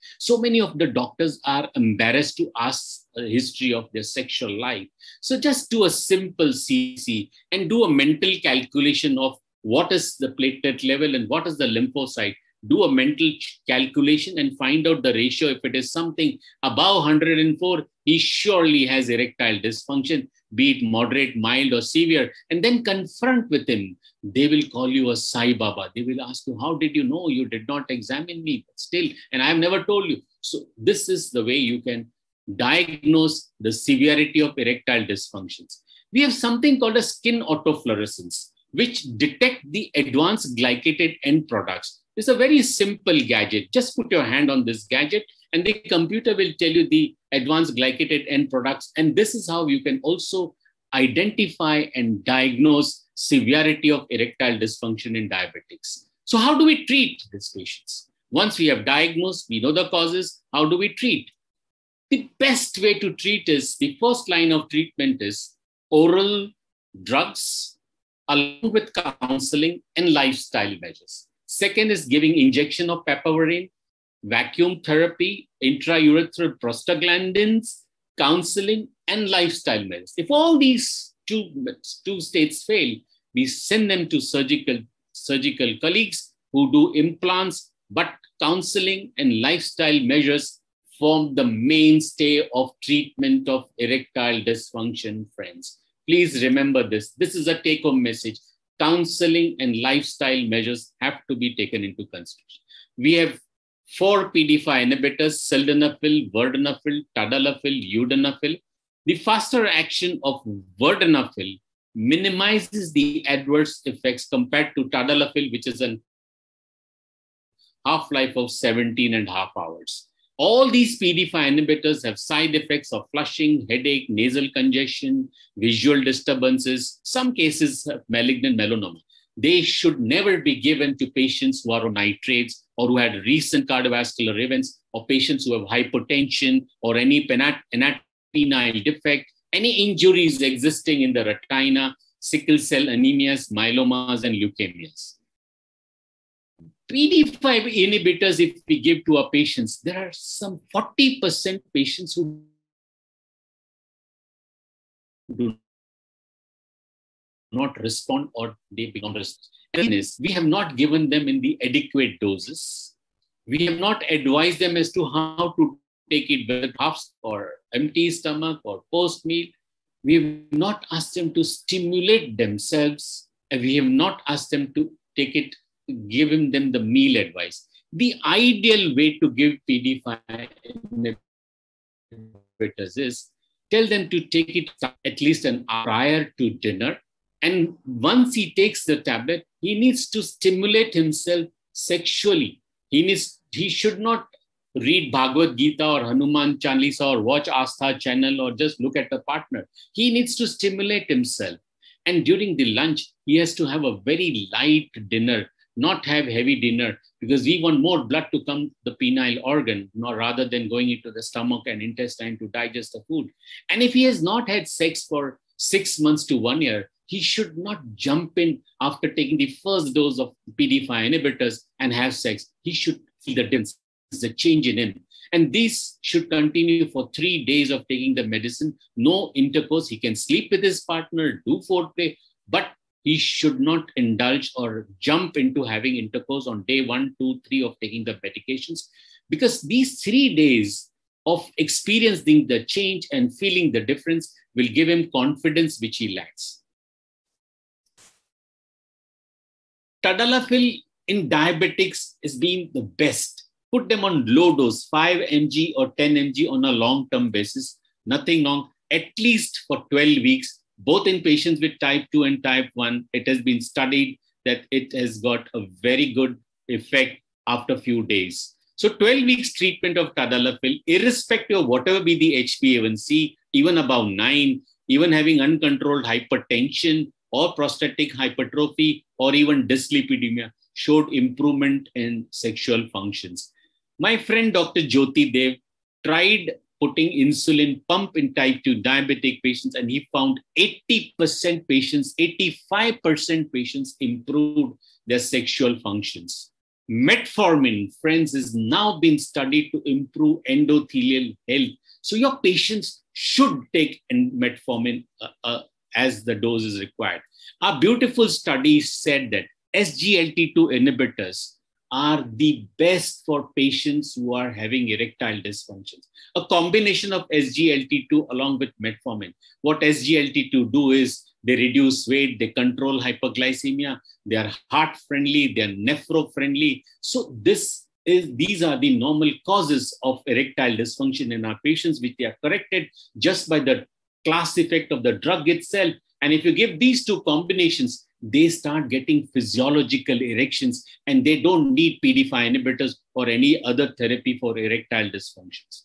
So many of the doctors are embarrassed to ask a history of their sexual life. So just do a simple C C and do a mental calculation of what is the platelet level and what is the lymphocyte. Do a mental calculation and find out the ratio. If it is something above one hundred four, he surely has erectile dysfunction, be it moderate, mild, or severe, and then confront with him. They will call you a Sai Baba. They will ask you, how did you know? You did not examine me, but still, and I have never told you. So this is the way you can diagnose the severity of erectile dysfunctions. We have something called a skin autofluorescence, which detect the advanced glycated end products. It's a very simple gadget. Just put your hand on this gadget and the computer will tell you the advanced glycated end products. And this is how you can also identify and diagnose severity of erectile dysfunction in diabetics. So how do we treat these patients? Once we have diagnosed, we know the causes, how do we treat? The best way to treat is, the first line of treatment is oral drugs along with counseling and lifestyle measures. Second is giving injection of papaverine, vacuum therapy, intraurethral prostaglandins, counseling, and lifestyle measures. If all these two, two states fail, we send them to surgical, surgical colleagues who do implants, but counseling and lifestyle measures form the mainstay of treatment of erectile dysfunction, friends. Please remember this. This is a take-home message. Counseling and lifestyle measures have to be taken into consideration. We have four P D E five inhibitors, sildenafil, vardenafil, tadalafil, sildenafil. The faster action of vardenafil minimizes the adverse effects compared to tadalafil, which is a half-life of seventeen and a half hours. All these P D E five inhibitors have side effects of flushing, headache, nasal congestion, visual disturbances, some cases of malignant melanoma. They should never be given to patients who are on nitrates or who had recent cardiovascular events, or patients who have hypertension or any penile defect, any injuries existing in the retina, sickle cell anemias, myelomas, and leukemias. P D E five inhibitors, if we give to our patients, there are some forty percent patients who do not respond or they become resistant. We have not given them in the adequate doses. We have not advised them as to how to take it, with half or empty stomach or post-meal. We have not asked them to stimulate themselves. And we have not asked them to take it, giving them the meal advice. The ideal way to give P D E five inhibitors is tell them to take it at least an hour prior to dinner. And once he takes the tablet, he needs to stimulate himself sexually. He needs, he should not read Bhagavad Gita or Hanuman Chalisa or watch Astha channel or just look at the partner. He needs to stimulate himself. And during the lunch, he has to have a very light dinner, not have heavy dinner, because we want more blood to come to the penile organ, not rather than going into the stomach and intestine to digest the food. And if he has not had sex for six months to one year, he should not jump in after taking the first dose of P D E five inhibitors and have sex. He should feel the difference, the change in him. And this should continue for three days of taking the medicine. No intercourse. He can sleep with his partner, do foreplay, but he should not indulge or jump into having intercourse on day one, two, three of taking the medications, because these three days of experiencing the change and feeling the difference will give him confidence which he lacks. Tadalafil in diabetics is being the best. Put them on low dose, five milligrams or ten milligrams on a long-term basis. Nothing wrong, at least for twelve weeks, both in patients with type two and type one. It has been studied that it has got a very good effect after a few days. So twelve weeks treatment of tadalafil, irrespective of whatever be the H b A one C, even above nine, even having uncontrolled hypertension or prostatic hypertrophy or even dyslipidemia, showed improvement in sexual functions. My friend Doctor Jyoti Dev tried putting insulin pump in type two diabetic patients, and he found eighty percent patients, eighty-five percent patients improved their sexual functions. Metformin, friends, is now being studied to improve endothelial health. So your patients should take metformin uh, uh, as the dose is required. Our beautiful study said that S G L T two inhibitors are the best for patients who are having erectile dysfunctions. A combination of S G L T two along with metformin. What S G L T two do is they reduce weight, they control hyperglycemia, they are heart friendly, they are nephro friendly. So this is, these are the normal causes of erectile dysfunction in our patients, which they are corrected just by the class effect of the drug itself. And if you give these two combinations, they start getting physiological erections and they don't need P D E five inhibitors or any other therapy for erectile dysfunctions.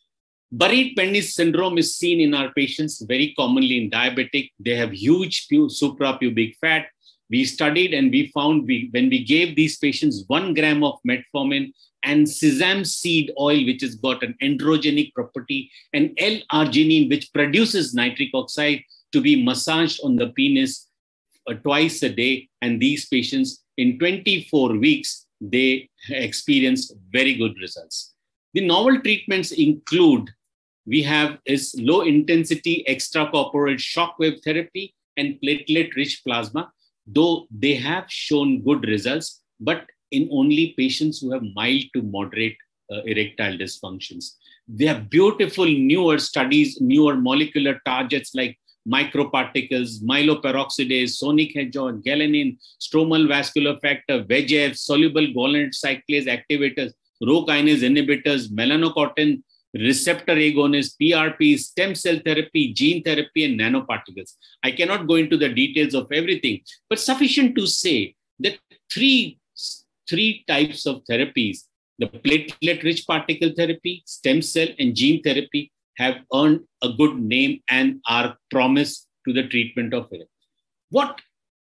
Buried penis syndrome is seen in our patients very commonly in diabetic. They have huge suprapubic fat. We studied and we found we, when we gave these patients one gram of metformin and sesame seed oil, which has got an androgenic property, and L-arginine, which produces nitric oxide, to be massaged on the penis uh, twice a day. And these patients in twenty-four weeks, they experienced very good results. The novel treatments include, we have is low intensity extracorporeal shockwave therapy and platelet-rich plasma, though they have shown good results, but in only patients who have mild to moderate uh, erectile dysfunctions. There are beautiful newer studies, newer molecular targets like microparticles, myeloperoxidase, sonic hedgehog, galanin, stromal vascular factor, V E G F, soluble guanylate cyclase activators, Rho kinase inhibitors, melanocortin receptor agonists, P R Ps, stem cell therapy, gene therapy, and nanoparticles. I cannot go into the details of everything, but sufficient to say that three, three types of therapies, the platelet-rich particle therapy, stem cell, and gene therapy, have earned a good name and are promised to the treatment of it. What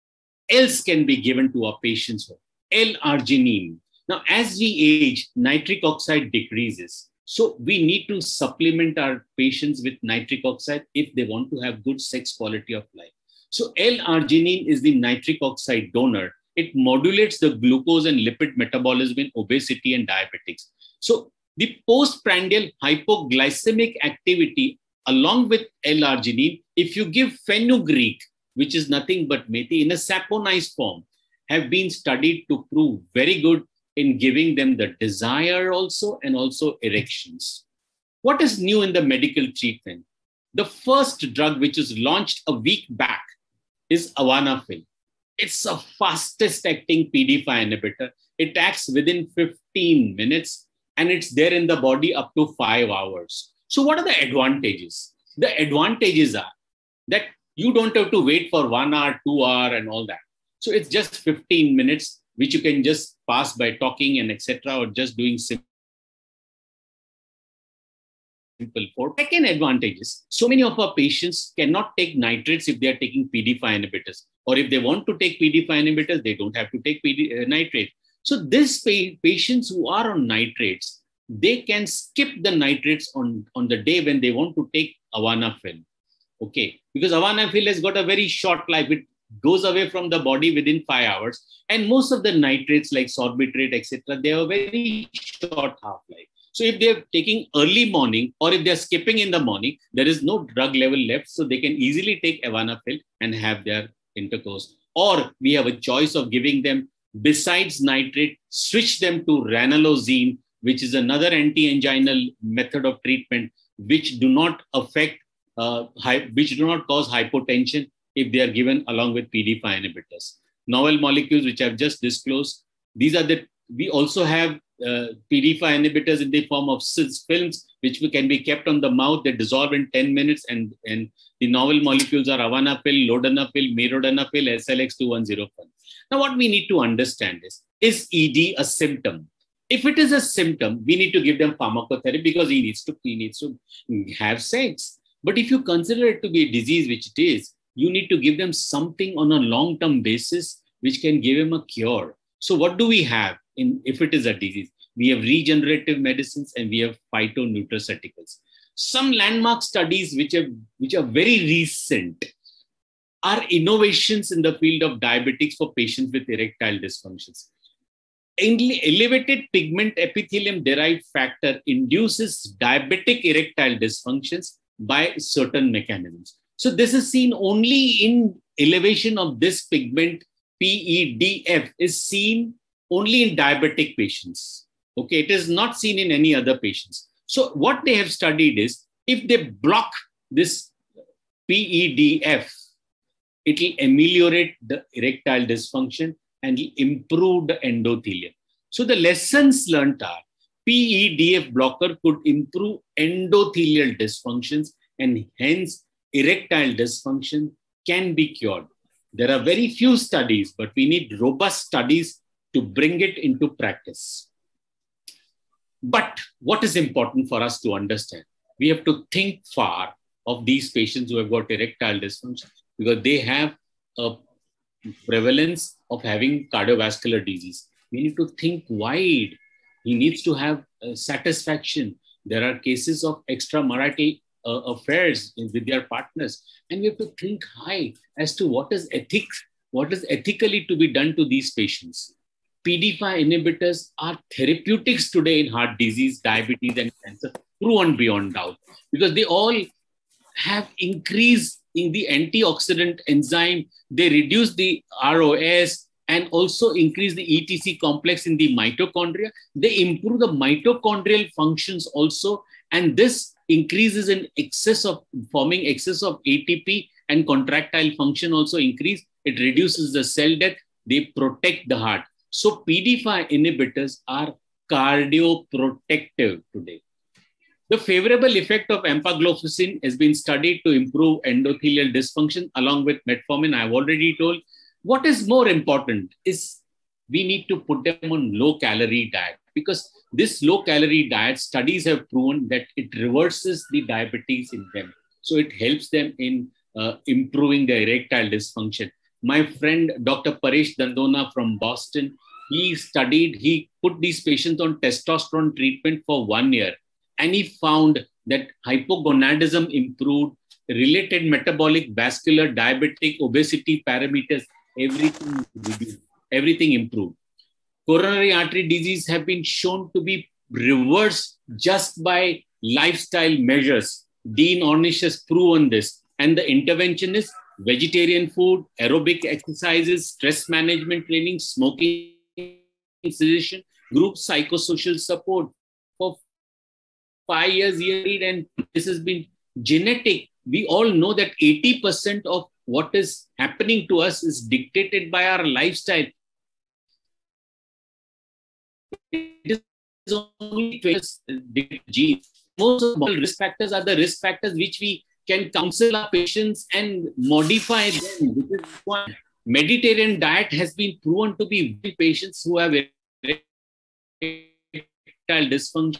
else can be given to our patients? L-arginine. Now, as we age, nitric oxide decreases. So we need to supplement our patients with nitric oxide if they want to have good sex quality of life. So L-arginine is the nitric oxide donor. It modulates the glucose and lipid metabolism in obesity and diabetics. So the postprandial hypoglycemic activity along with L-arginine, if you give fenugreek, which is nothing but methi in a saponized form, have been studied to prove very good in giving them the desire also and also erections. What is new in the medical treatment? The first drug which was launched a week back is Avanafil. It's the fastest acting P D E five inhibitor. It acts within fifteen minutes and it's there in the body up to five hours. So what are the advantages? The advantages are that you don't have to wait for one hour, two hour and all that. So it's just fifteen minutes, which you can just pass by talking and et cetera, or just doing simple for. Second advantage is, so many of our patients cannot take nitrates if they are taking P D E five inhibitors. Or if they want to take P D E five inhibitors, they don't have to take P D, uh, nitrate. So these pa patients who are on nitrates, they can skip the nitrates on, on the day when they want to take Avanafil. Okay, because Avanafil has got a very short life. It goes away from the body within five hours. And most of the nitrates like sorbitrate, et cetera, they have a very short half-life. So if they're taking early morning or if they're skipping in the morning, there is no drug level left. So they can easily take Avanafil and have their intercourse. Or we have a choice of giving them, besides nitrate, switch them to ranelozine, which is another anti-anginal method of treatment, which do not affect, uh, which do not cause hypotension if they are given along with P D E five inhibitors. Novel molecules, which I've just disclosed, these are the, we also have uh, P D E five inhibitors in the form of films, which can be kept on the mouth. They dissolve in ten minutes. And, and the novel molecules are Avanafil, Lodanafil, Merodanafil, S L X two one zero one. Now, what we need to understand is, is E D a symptom? If it is a symptom, we need to give them pharmacotherapy because he needs to, he needs to have sex. But if you consider it to be a disease, which it is, you need to give them something on a long-term basis, which can give them a cure. So what do we have in, if it is a disease? We have regenerative medicines and we have phytonutraceuticals. Some landmark studies, which are, which are very recent, are innovations in the field of diabetics for patients with erectile dysfunctions. elevated pigment epithelium derived factor induces diabetic erectile dysfunctions by certain mechanisms. So this is seen only in elevation of this pigment P E D F is seen only in diabetic patients. Okay, it is not seen in any other patients. So what they have studied is if they block this P E D F, it will ameliorate the erectile dysfunction and improve the endothelium. So the lessons learned are P E D F blocker could improve endothelial dysfunctions and hence erectile dysfunction can be cured. There are very few studies, but we need robust studies to bring it into practice. But what is important for us to understand? We have to think far of these patients who have got erectile dysfunction because they have a prevalence of having cardiovascular disease. We need to think wide. He needs to have uh, satisfaction. There are cases of extramarital uh, affairs with their partners. And we have to think high as to what is ethics, what is ethically to be done to these patients. P D E five inhibitors are therapeutics today in heart disease, diabetes, and cancer, proven beyond doubt, because they all have increased in the antioxidant enzyme. They reduce the R O S and also increase the E T C complex in the mitochondria. They improve the mitochondrial functions also. And this increases in excess of forming excess of A T P and contractile function also increase. It reduces the cell death. They protect the heart. So P D E five inhibitors are cardioprotective today. The favorable effect of empagliflozin has been studied to improve endothelial dysfunction along with metformin. I've already told. What is more important is we need to put them on low calorie diet, because this low calorie diet studies have proven that it reverses the diabetes in them. So it helps them in uh, improving their erectile dysfunction. My friend, Doctor Paresh Dandona from Boston, he studied, he put these patients on testosterone treatment for one year. And he found that hypogonadism improved, related metabolic, vascular, diabetic, obesity parameters, everything reduced, everything improved. Coronary artery disease have been shown to be reversed just by lifestyle measures. Dean Ornish has proven this. And the intervention is vegetarian food, aerobic exercises, stress management training, smoking cessation, group psychosocial support. For five years, and this has been genetic. We all know that eighty percent of what is happening to us is dictated by our lifestyle. It is only genes. Most of the risk factors are the risk factors which we can counsel our patients and modify them. This is one. Mediterranean diet has been proven to be with patients who have erectile dysfunction.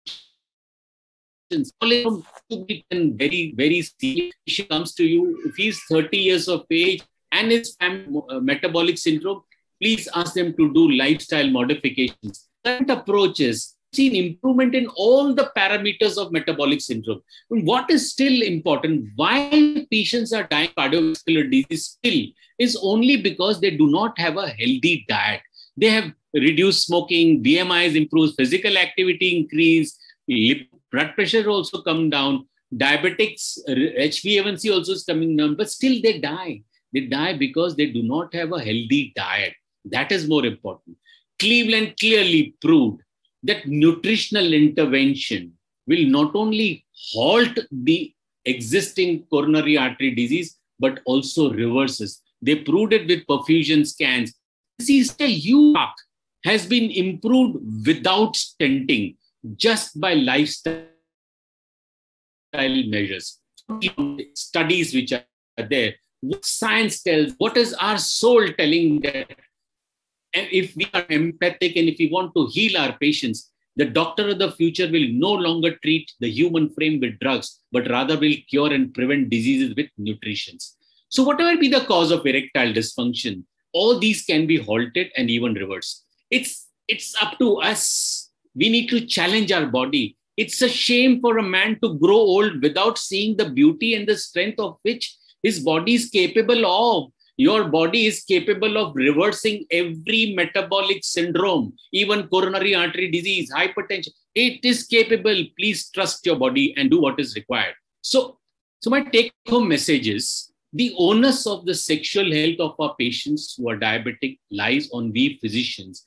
Very, very serious. She comes to you, if he's thirty years of age and his metabolic syndrome, please ask them to do lifestyle modifications. Current approaches seen improvement in all the parameters of metabolic syndrome. And what is still important, why patients are dying of cardiovascular disease still, is only because they do not have a healthy diet. They have reduced smoking, B M Is improves, physical activity increase, blood pressure also come down, diabetics, H b A one C also is coming down, but still they die. They die because they do not have a healthy diet. That is more important. Cleveland clearly proved that nutritional intervention will not only halt the existing coronary artery disease, but also reverses. They proved it with perfusion scans. C U has been improved without stenting, just by lifestyle measures. Studies which are there. What science tells, what is our soul telling that? And if we are empathic and if we want to heal our patients, the doctor of the future will no longer treat the human frame with drugs, but rather will cure and prevent diseases with nutrition. So whatever be the cause of erectile dysfunction, all these can be halted and even reversed. It's, it's up to us. We need to challenge our body. It's a shame for a man to grow old without seeing the beauty and the strength of which his body is capable of. Your body is capable of reversing every metabolic syndrome, even coronary artery disease, hypertension. It is capable. Please trust your body and do what is required. So, so my take-home message is, the onus of the sexual health of our patients who are diabetic lies on we physicians.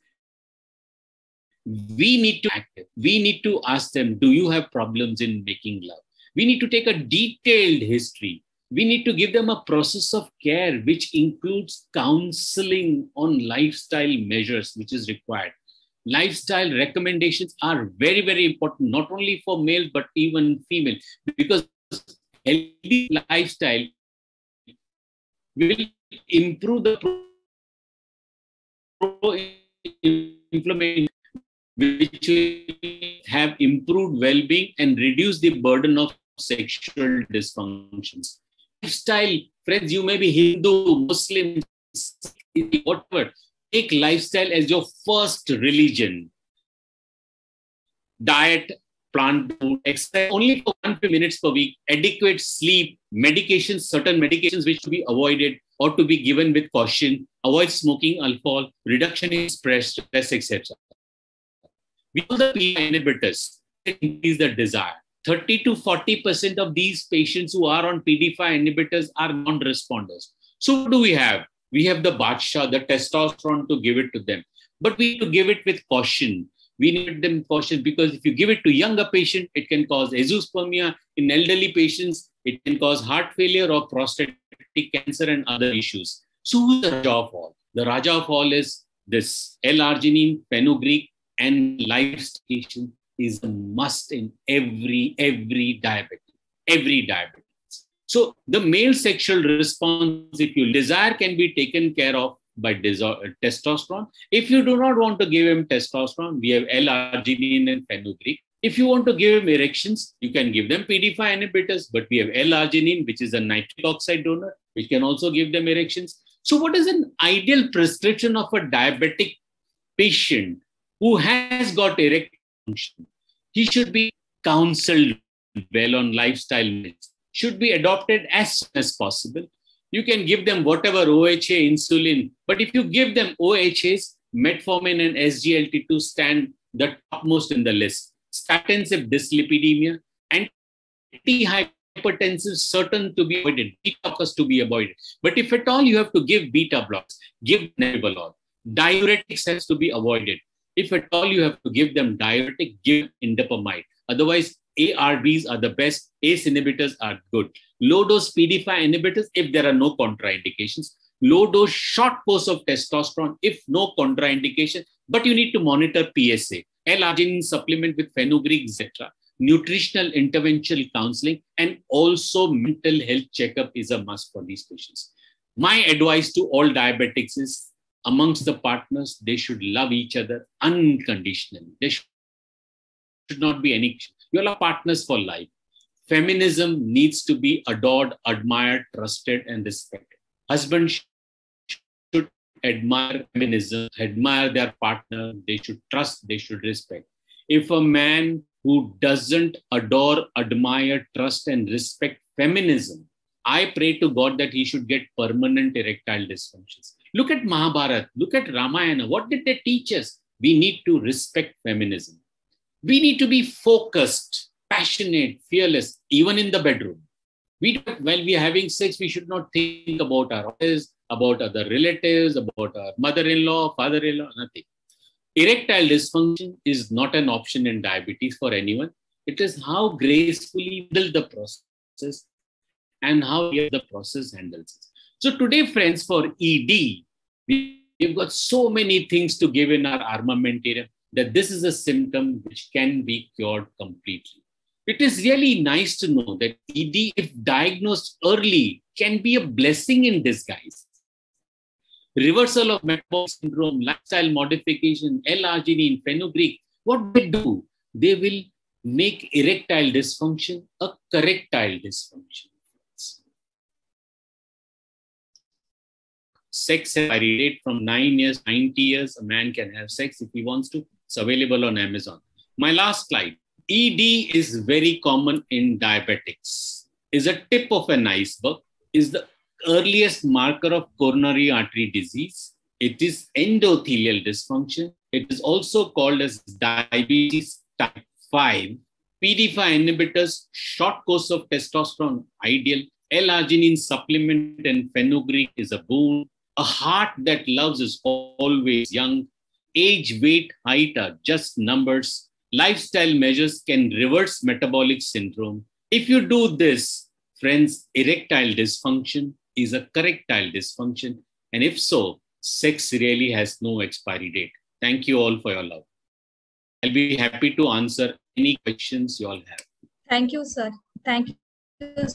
We need to act. We need to ask them, do you have problems in making love? We need to take a detailed history. We need to give them a process of care, which includes counseling on lifestyle measures, which is required. Lifestyle recommendations are very, very important, not only for males, but even female, because healthy lifestyle will improve the pro-inflammation, which will have improved well-being and reduce the burden of sexual dysfunctions. Lifestyle, friends, you may be Hindu, Muslim, whatever. Take lifestyle as your first religion. Diet, plant food, exercise only for one to two minutes per week, adequate sleep, medications, certain medications which to be avoided or to be given with caution, avoid smoking, alcohol, reduction in stress, stress et cetera. We know the P D F inhibitors increase the desire. thirty to forty percent of these patients who are on P D E five inhibitors are non-responders. So what do we have? We have the Badshah, the testosterone to give it to them. But we need to give it with caution. We need them caution because if you give it to younger patient, it can cause azoospermia. In elderly patients, it can cause heart failure or prostatic cancer and other issues. So who's the Raja of all? The Raja of all is this L-arginine, fenugreek, and lifestyle is a must in every, every diabetic, every diabetic. So the male sexual response, if you desire, can be taken care of by testosterone. If you do not want to give him testosterone, we have L-arginine and fenugreek. If you want to give him erections, you can give them P D E five inhibitors, but we have L-arginine, which is a nitric oxide donor, which can also give them erections. So what is an ideal prescription of a diabetic patient who has got erectile function? He should be counseled well on lifestyle meds, should be adopted as soon as possible. You can give them whatever O H A, insulin, but if you give them O H As, metformin and S G L T two stand the topmost in the list. Statins if dyslipidemia, antihypertensive certain to be avoided, beta blockers to be avoided. But if at all you have to give beta blocks, give nebivolol. Diuretics has to be avoided. If at all you have to give them diuretic, give indapamide. Otherwise, A R Bs are the best. A C E inhibitors are good. Low-dose P D E five inhibitors if there are no contraindications. Low-dose short course of testosterone if no contraindication, but you need to monitor P S A. L-arginine supplement with fenugreek, et cetera. Nutritional intervention counseling, and also mental health checkup is a must for these patients. My advice to all diabetics is, amongst the partners, they should love each other unconditionally. There should not be any, you all are partners for life. Feminism needs to be adored, admired, trusted, and respected. Husbands should admire feminism, admire their partner, they should trust, they should respect. If a man who doesn't adore, admire, trust, and respect feminism, I pray to God that he should get permanent erectile dysfunctions. Look at Mahabharata, look at Ramayana. What did they teach us? We need to respect feminism. We need to be focused, passionate, fearless, even in the bedroom. We, while we are having sex, we should not think about our wives, about other relatives, about our mother-in-law, father-in-law, nothing. Erectile dysfunction is not an option in diabetes for anyone. It is how gracefully we handle the process and how the process handles it. So today, friends, for E D, we've got so many things to give in our armamentarium that this is a symptom which can be cured completely. It is really nice to know that E D, if diagnosed early, can be a blessing in disguise. Reversal of metabolic syndrome, lifestyle modification, L-arginine, fenugreek, what they do? They will make erectile dysfunction a correctile dysfunction. Sex varied from nine years, ninety years, a man can have sex if he wants to. It's available on Amazon. My last slide. E D is very common in diabetics. Is a tip of an iceberg. Is the earliest marker of coronary artery disease. It is endothelial dysfunction. It is also called as diabetes type five. P D E five inhibitors, short course of testosterone, ideal. L-arginine supplement and fenugreek is a boon. A heart that loves is always young. Age, weight, height are just numbers. Lifestyle measures can reverse metabolic syndrome. If you do this, friends, erectile dysfunction is a correctile dysfunction. And if so, sex really has no expiry date. Thank you all for your love. I'll be happy to answer any questions you all have. Thank you, sir. Thank you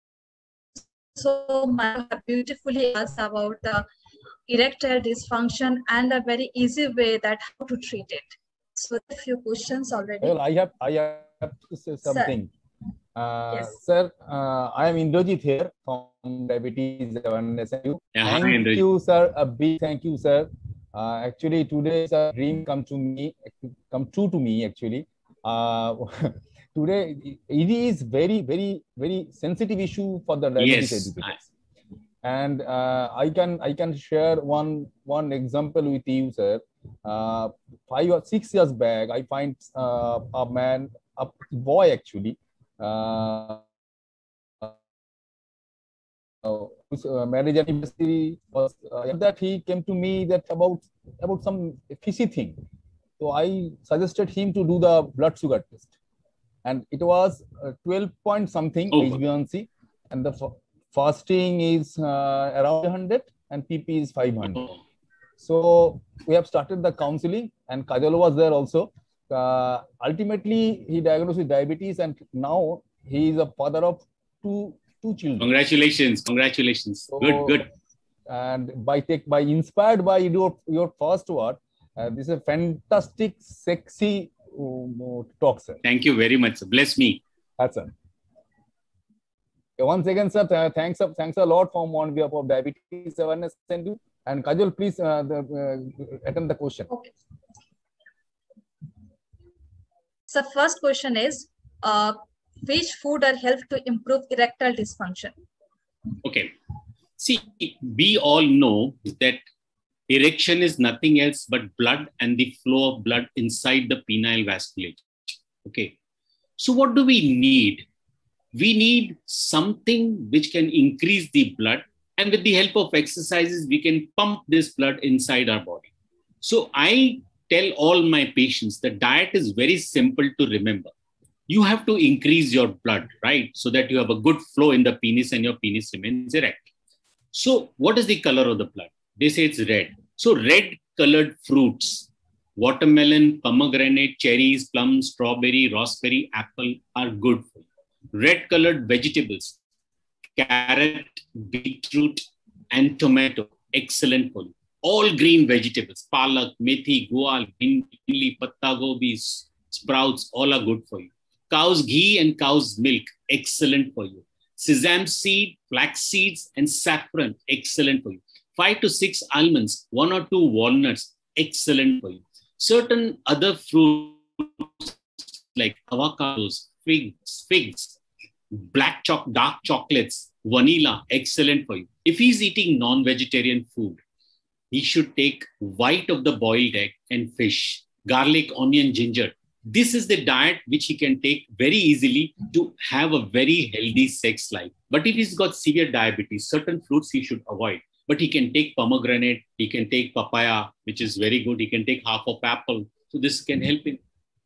so much. Beautifully asked about the erectile dysfunction and a very easy way that how to treat it. So a few questions already. Well, I have I have to say something. Sir, uh, yes. sir uh, I am Indrajit here from Diabetes Awareness. Yeah, thank hi, Indrajit. you, sir. A big thank you, sir. Uh, actually, today is a dream come to me, come true to me. Actually, uh, today it is very, very, very sensitive issue for the diabetes Yes. educators. And uh, I can I can share one one example with you, sir. Uh, five or six years back, I find uh, a man, a boy actually, uh, whose uh, marriage anniversary was uh, that he came to me that about about some fishy thing. So I suggested him to do the blood sugar test, and it was uh, twelve point something Oh. H b A one C, and the fasting is uh, around one hundred and P P is five hundred. Oh. So we have started the counseling, and Kajal was there also. Uh, ultimately, he diagnosed with diabetes, and now he is a father of two two children. Congratulations, congratulations. So, Good, good. And by take by inspired by your your first word, uh, this is a fantastic, sexy um, talk, sir. Thank you very much. Bless me. That's it. Once again, sir, th thanks, thanks a lot from on behalf of Diabetes Awareness Center. And Kajal, please uh, the, uh, attend the question. Okay. So first question is, uh, which food are help to improve erectile dysfunction? Okay. See, we all know that erection is nothing else but blood and the flow of blood inside the penile vasculature. Okay. So what do we need? We need something which can increase the blood, and with the help of exercises, we can pump this blood inside our body. So I tell all my patients that diet is very simple to remember. You have to increase your blood, right? So that you have a good flow in the penis and your penis remains erect. So what is the color of the blood? They say it's red. So red colored fruits, watermelon, pomegranate, cherries, plums, strawberry, raspberry, apple are good for you. Red colored vegetables, carrot, beetroot, and tomato, excellent for you. All green vegetables, palak, methi, guar, bhindi, patta gobi, sprouts, all are good for you. Cow's ghee and cow's milk, excellent for you. Sesame seed, flax seeds, and saffron, excellent for you. Five to six almonds, one or two walnuts, excellent for you. Certain other fruits like avocados, figs, figs, black choc, dark chocolates, vanilla, excellent for you. If he's eating non-vegetarian food, he should take white of the boiled egg and fish, garlic, onion, ginger. This is the diet which he can take very easily to have a very healthy sex life. But if he's got severe diabetes, certain fruits he should avoid. But he can take pomegranate, he can take papaya, which is very good. He can take half of apple. So this can help him.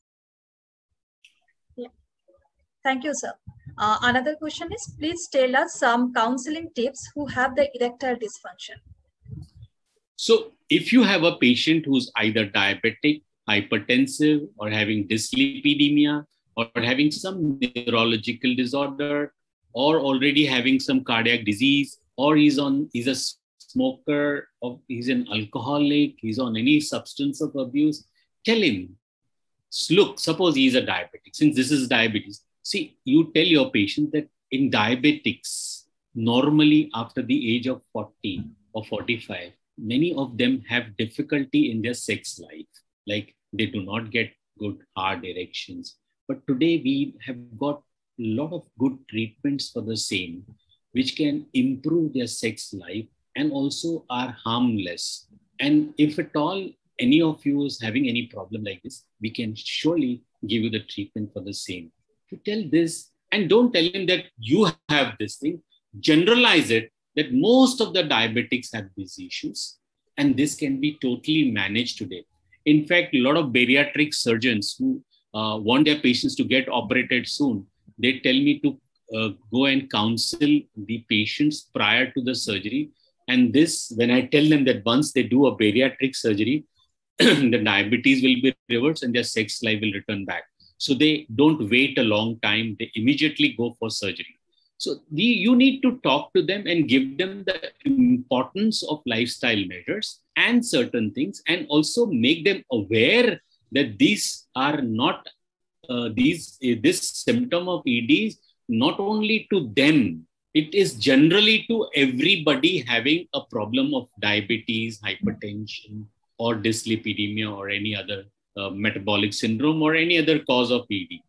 Yeah. Thank you, sir. Uh, another question is, please tell us some counseling tips who have the erectile dysfunction. So if you have a patient who's either diabetic, hypertensive, or having dyslipidemia, or having some neurological disorder, or already having some cardiac disease, or he's on he's a smoker, or he's an alcoholic, he's on any substance of abuse, tell him, look, suppose he's a diabetic. Since this is diabetes, see, you tell your patient that in diabetics, normally after the age of forty or forty-five, many of them have difficulty in their sex life. Like they do not get good hard erections. But today we have got a lot of good treatments for the same. which can improve their sex life and also are harmless. And if at all any of you is having any problem like this, we can surely give you the treatment for the same. To tell this, and don't tell him that you have this thing, generalize it that most of the diabetics have these issues, and this can be totally managed today. In fact, a lot of bariatric surgeons who uh, want their patients to get operated soon, they tell me to uh, go and counsel the patients prior to the surgery. And this, when I tell them that once they do a bariatric surgery, the diabetes will be reversed and their sex life will return back. So they don't wait a long time. They immediately go for surgery. So the, you need to talk to them and give them the importance of lifestyle measures and certain things, and also make them aware that these are not, uh, these, uh, this symptom of E D is not only to them, it is generally to everybody having a problem of diabetes, hypertension, or dyslipidemia, or any other uh, metabolic syndrome, or any other cause of E D.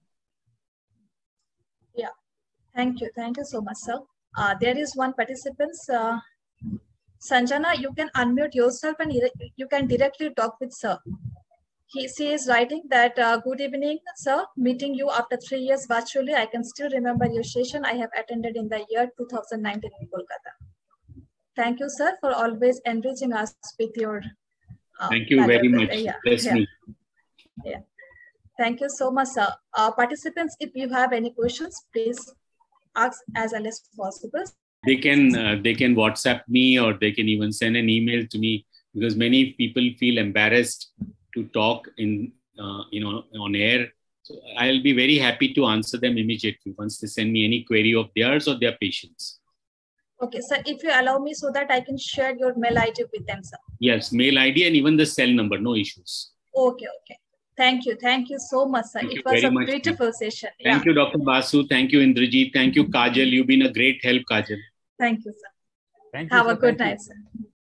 Yeah, thank you. Thank you so much, sir. Uh, there is one participant, uh, Sanjana, you can unmute yourself and you can directly talk with sir. He, she is writing that, uh, good evening, sir. Meeting you after three years virtually. I can still remember your session I have attended in the year two thousand nineteen in Kolkata. Thank you, sir, for always enriching us with your Uh, Thank you very much. Yeah, Bless yeah, me. yeah. Thank you so much, sir. Uh, participants, if you have any questions, please ask as early as possible. They can uh, they can WhatsApp me, or they can even send an email to me, because many people feel embarrassed to talk in uh, you know on air. So I'll be very happy to answer them immediately once they send me any query of theirs or their patients. Okay, sir, if you allow me so that I can share your mail I D with them, sir. Yes, mail I D and even the cell number, no issues. Okay, okay. Thank you. Thank you so much, sir. Thank it you was very a much, beautiful session. Thank yeah. you, Doctor Basu. Thank you, Indrajit. Thank you, Kajal. You've been a great help, Kajal. Thank you, sir. Thank you, Have sir. a good Thank night, you. sir.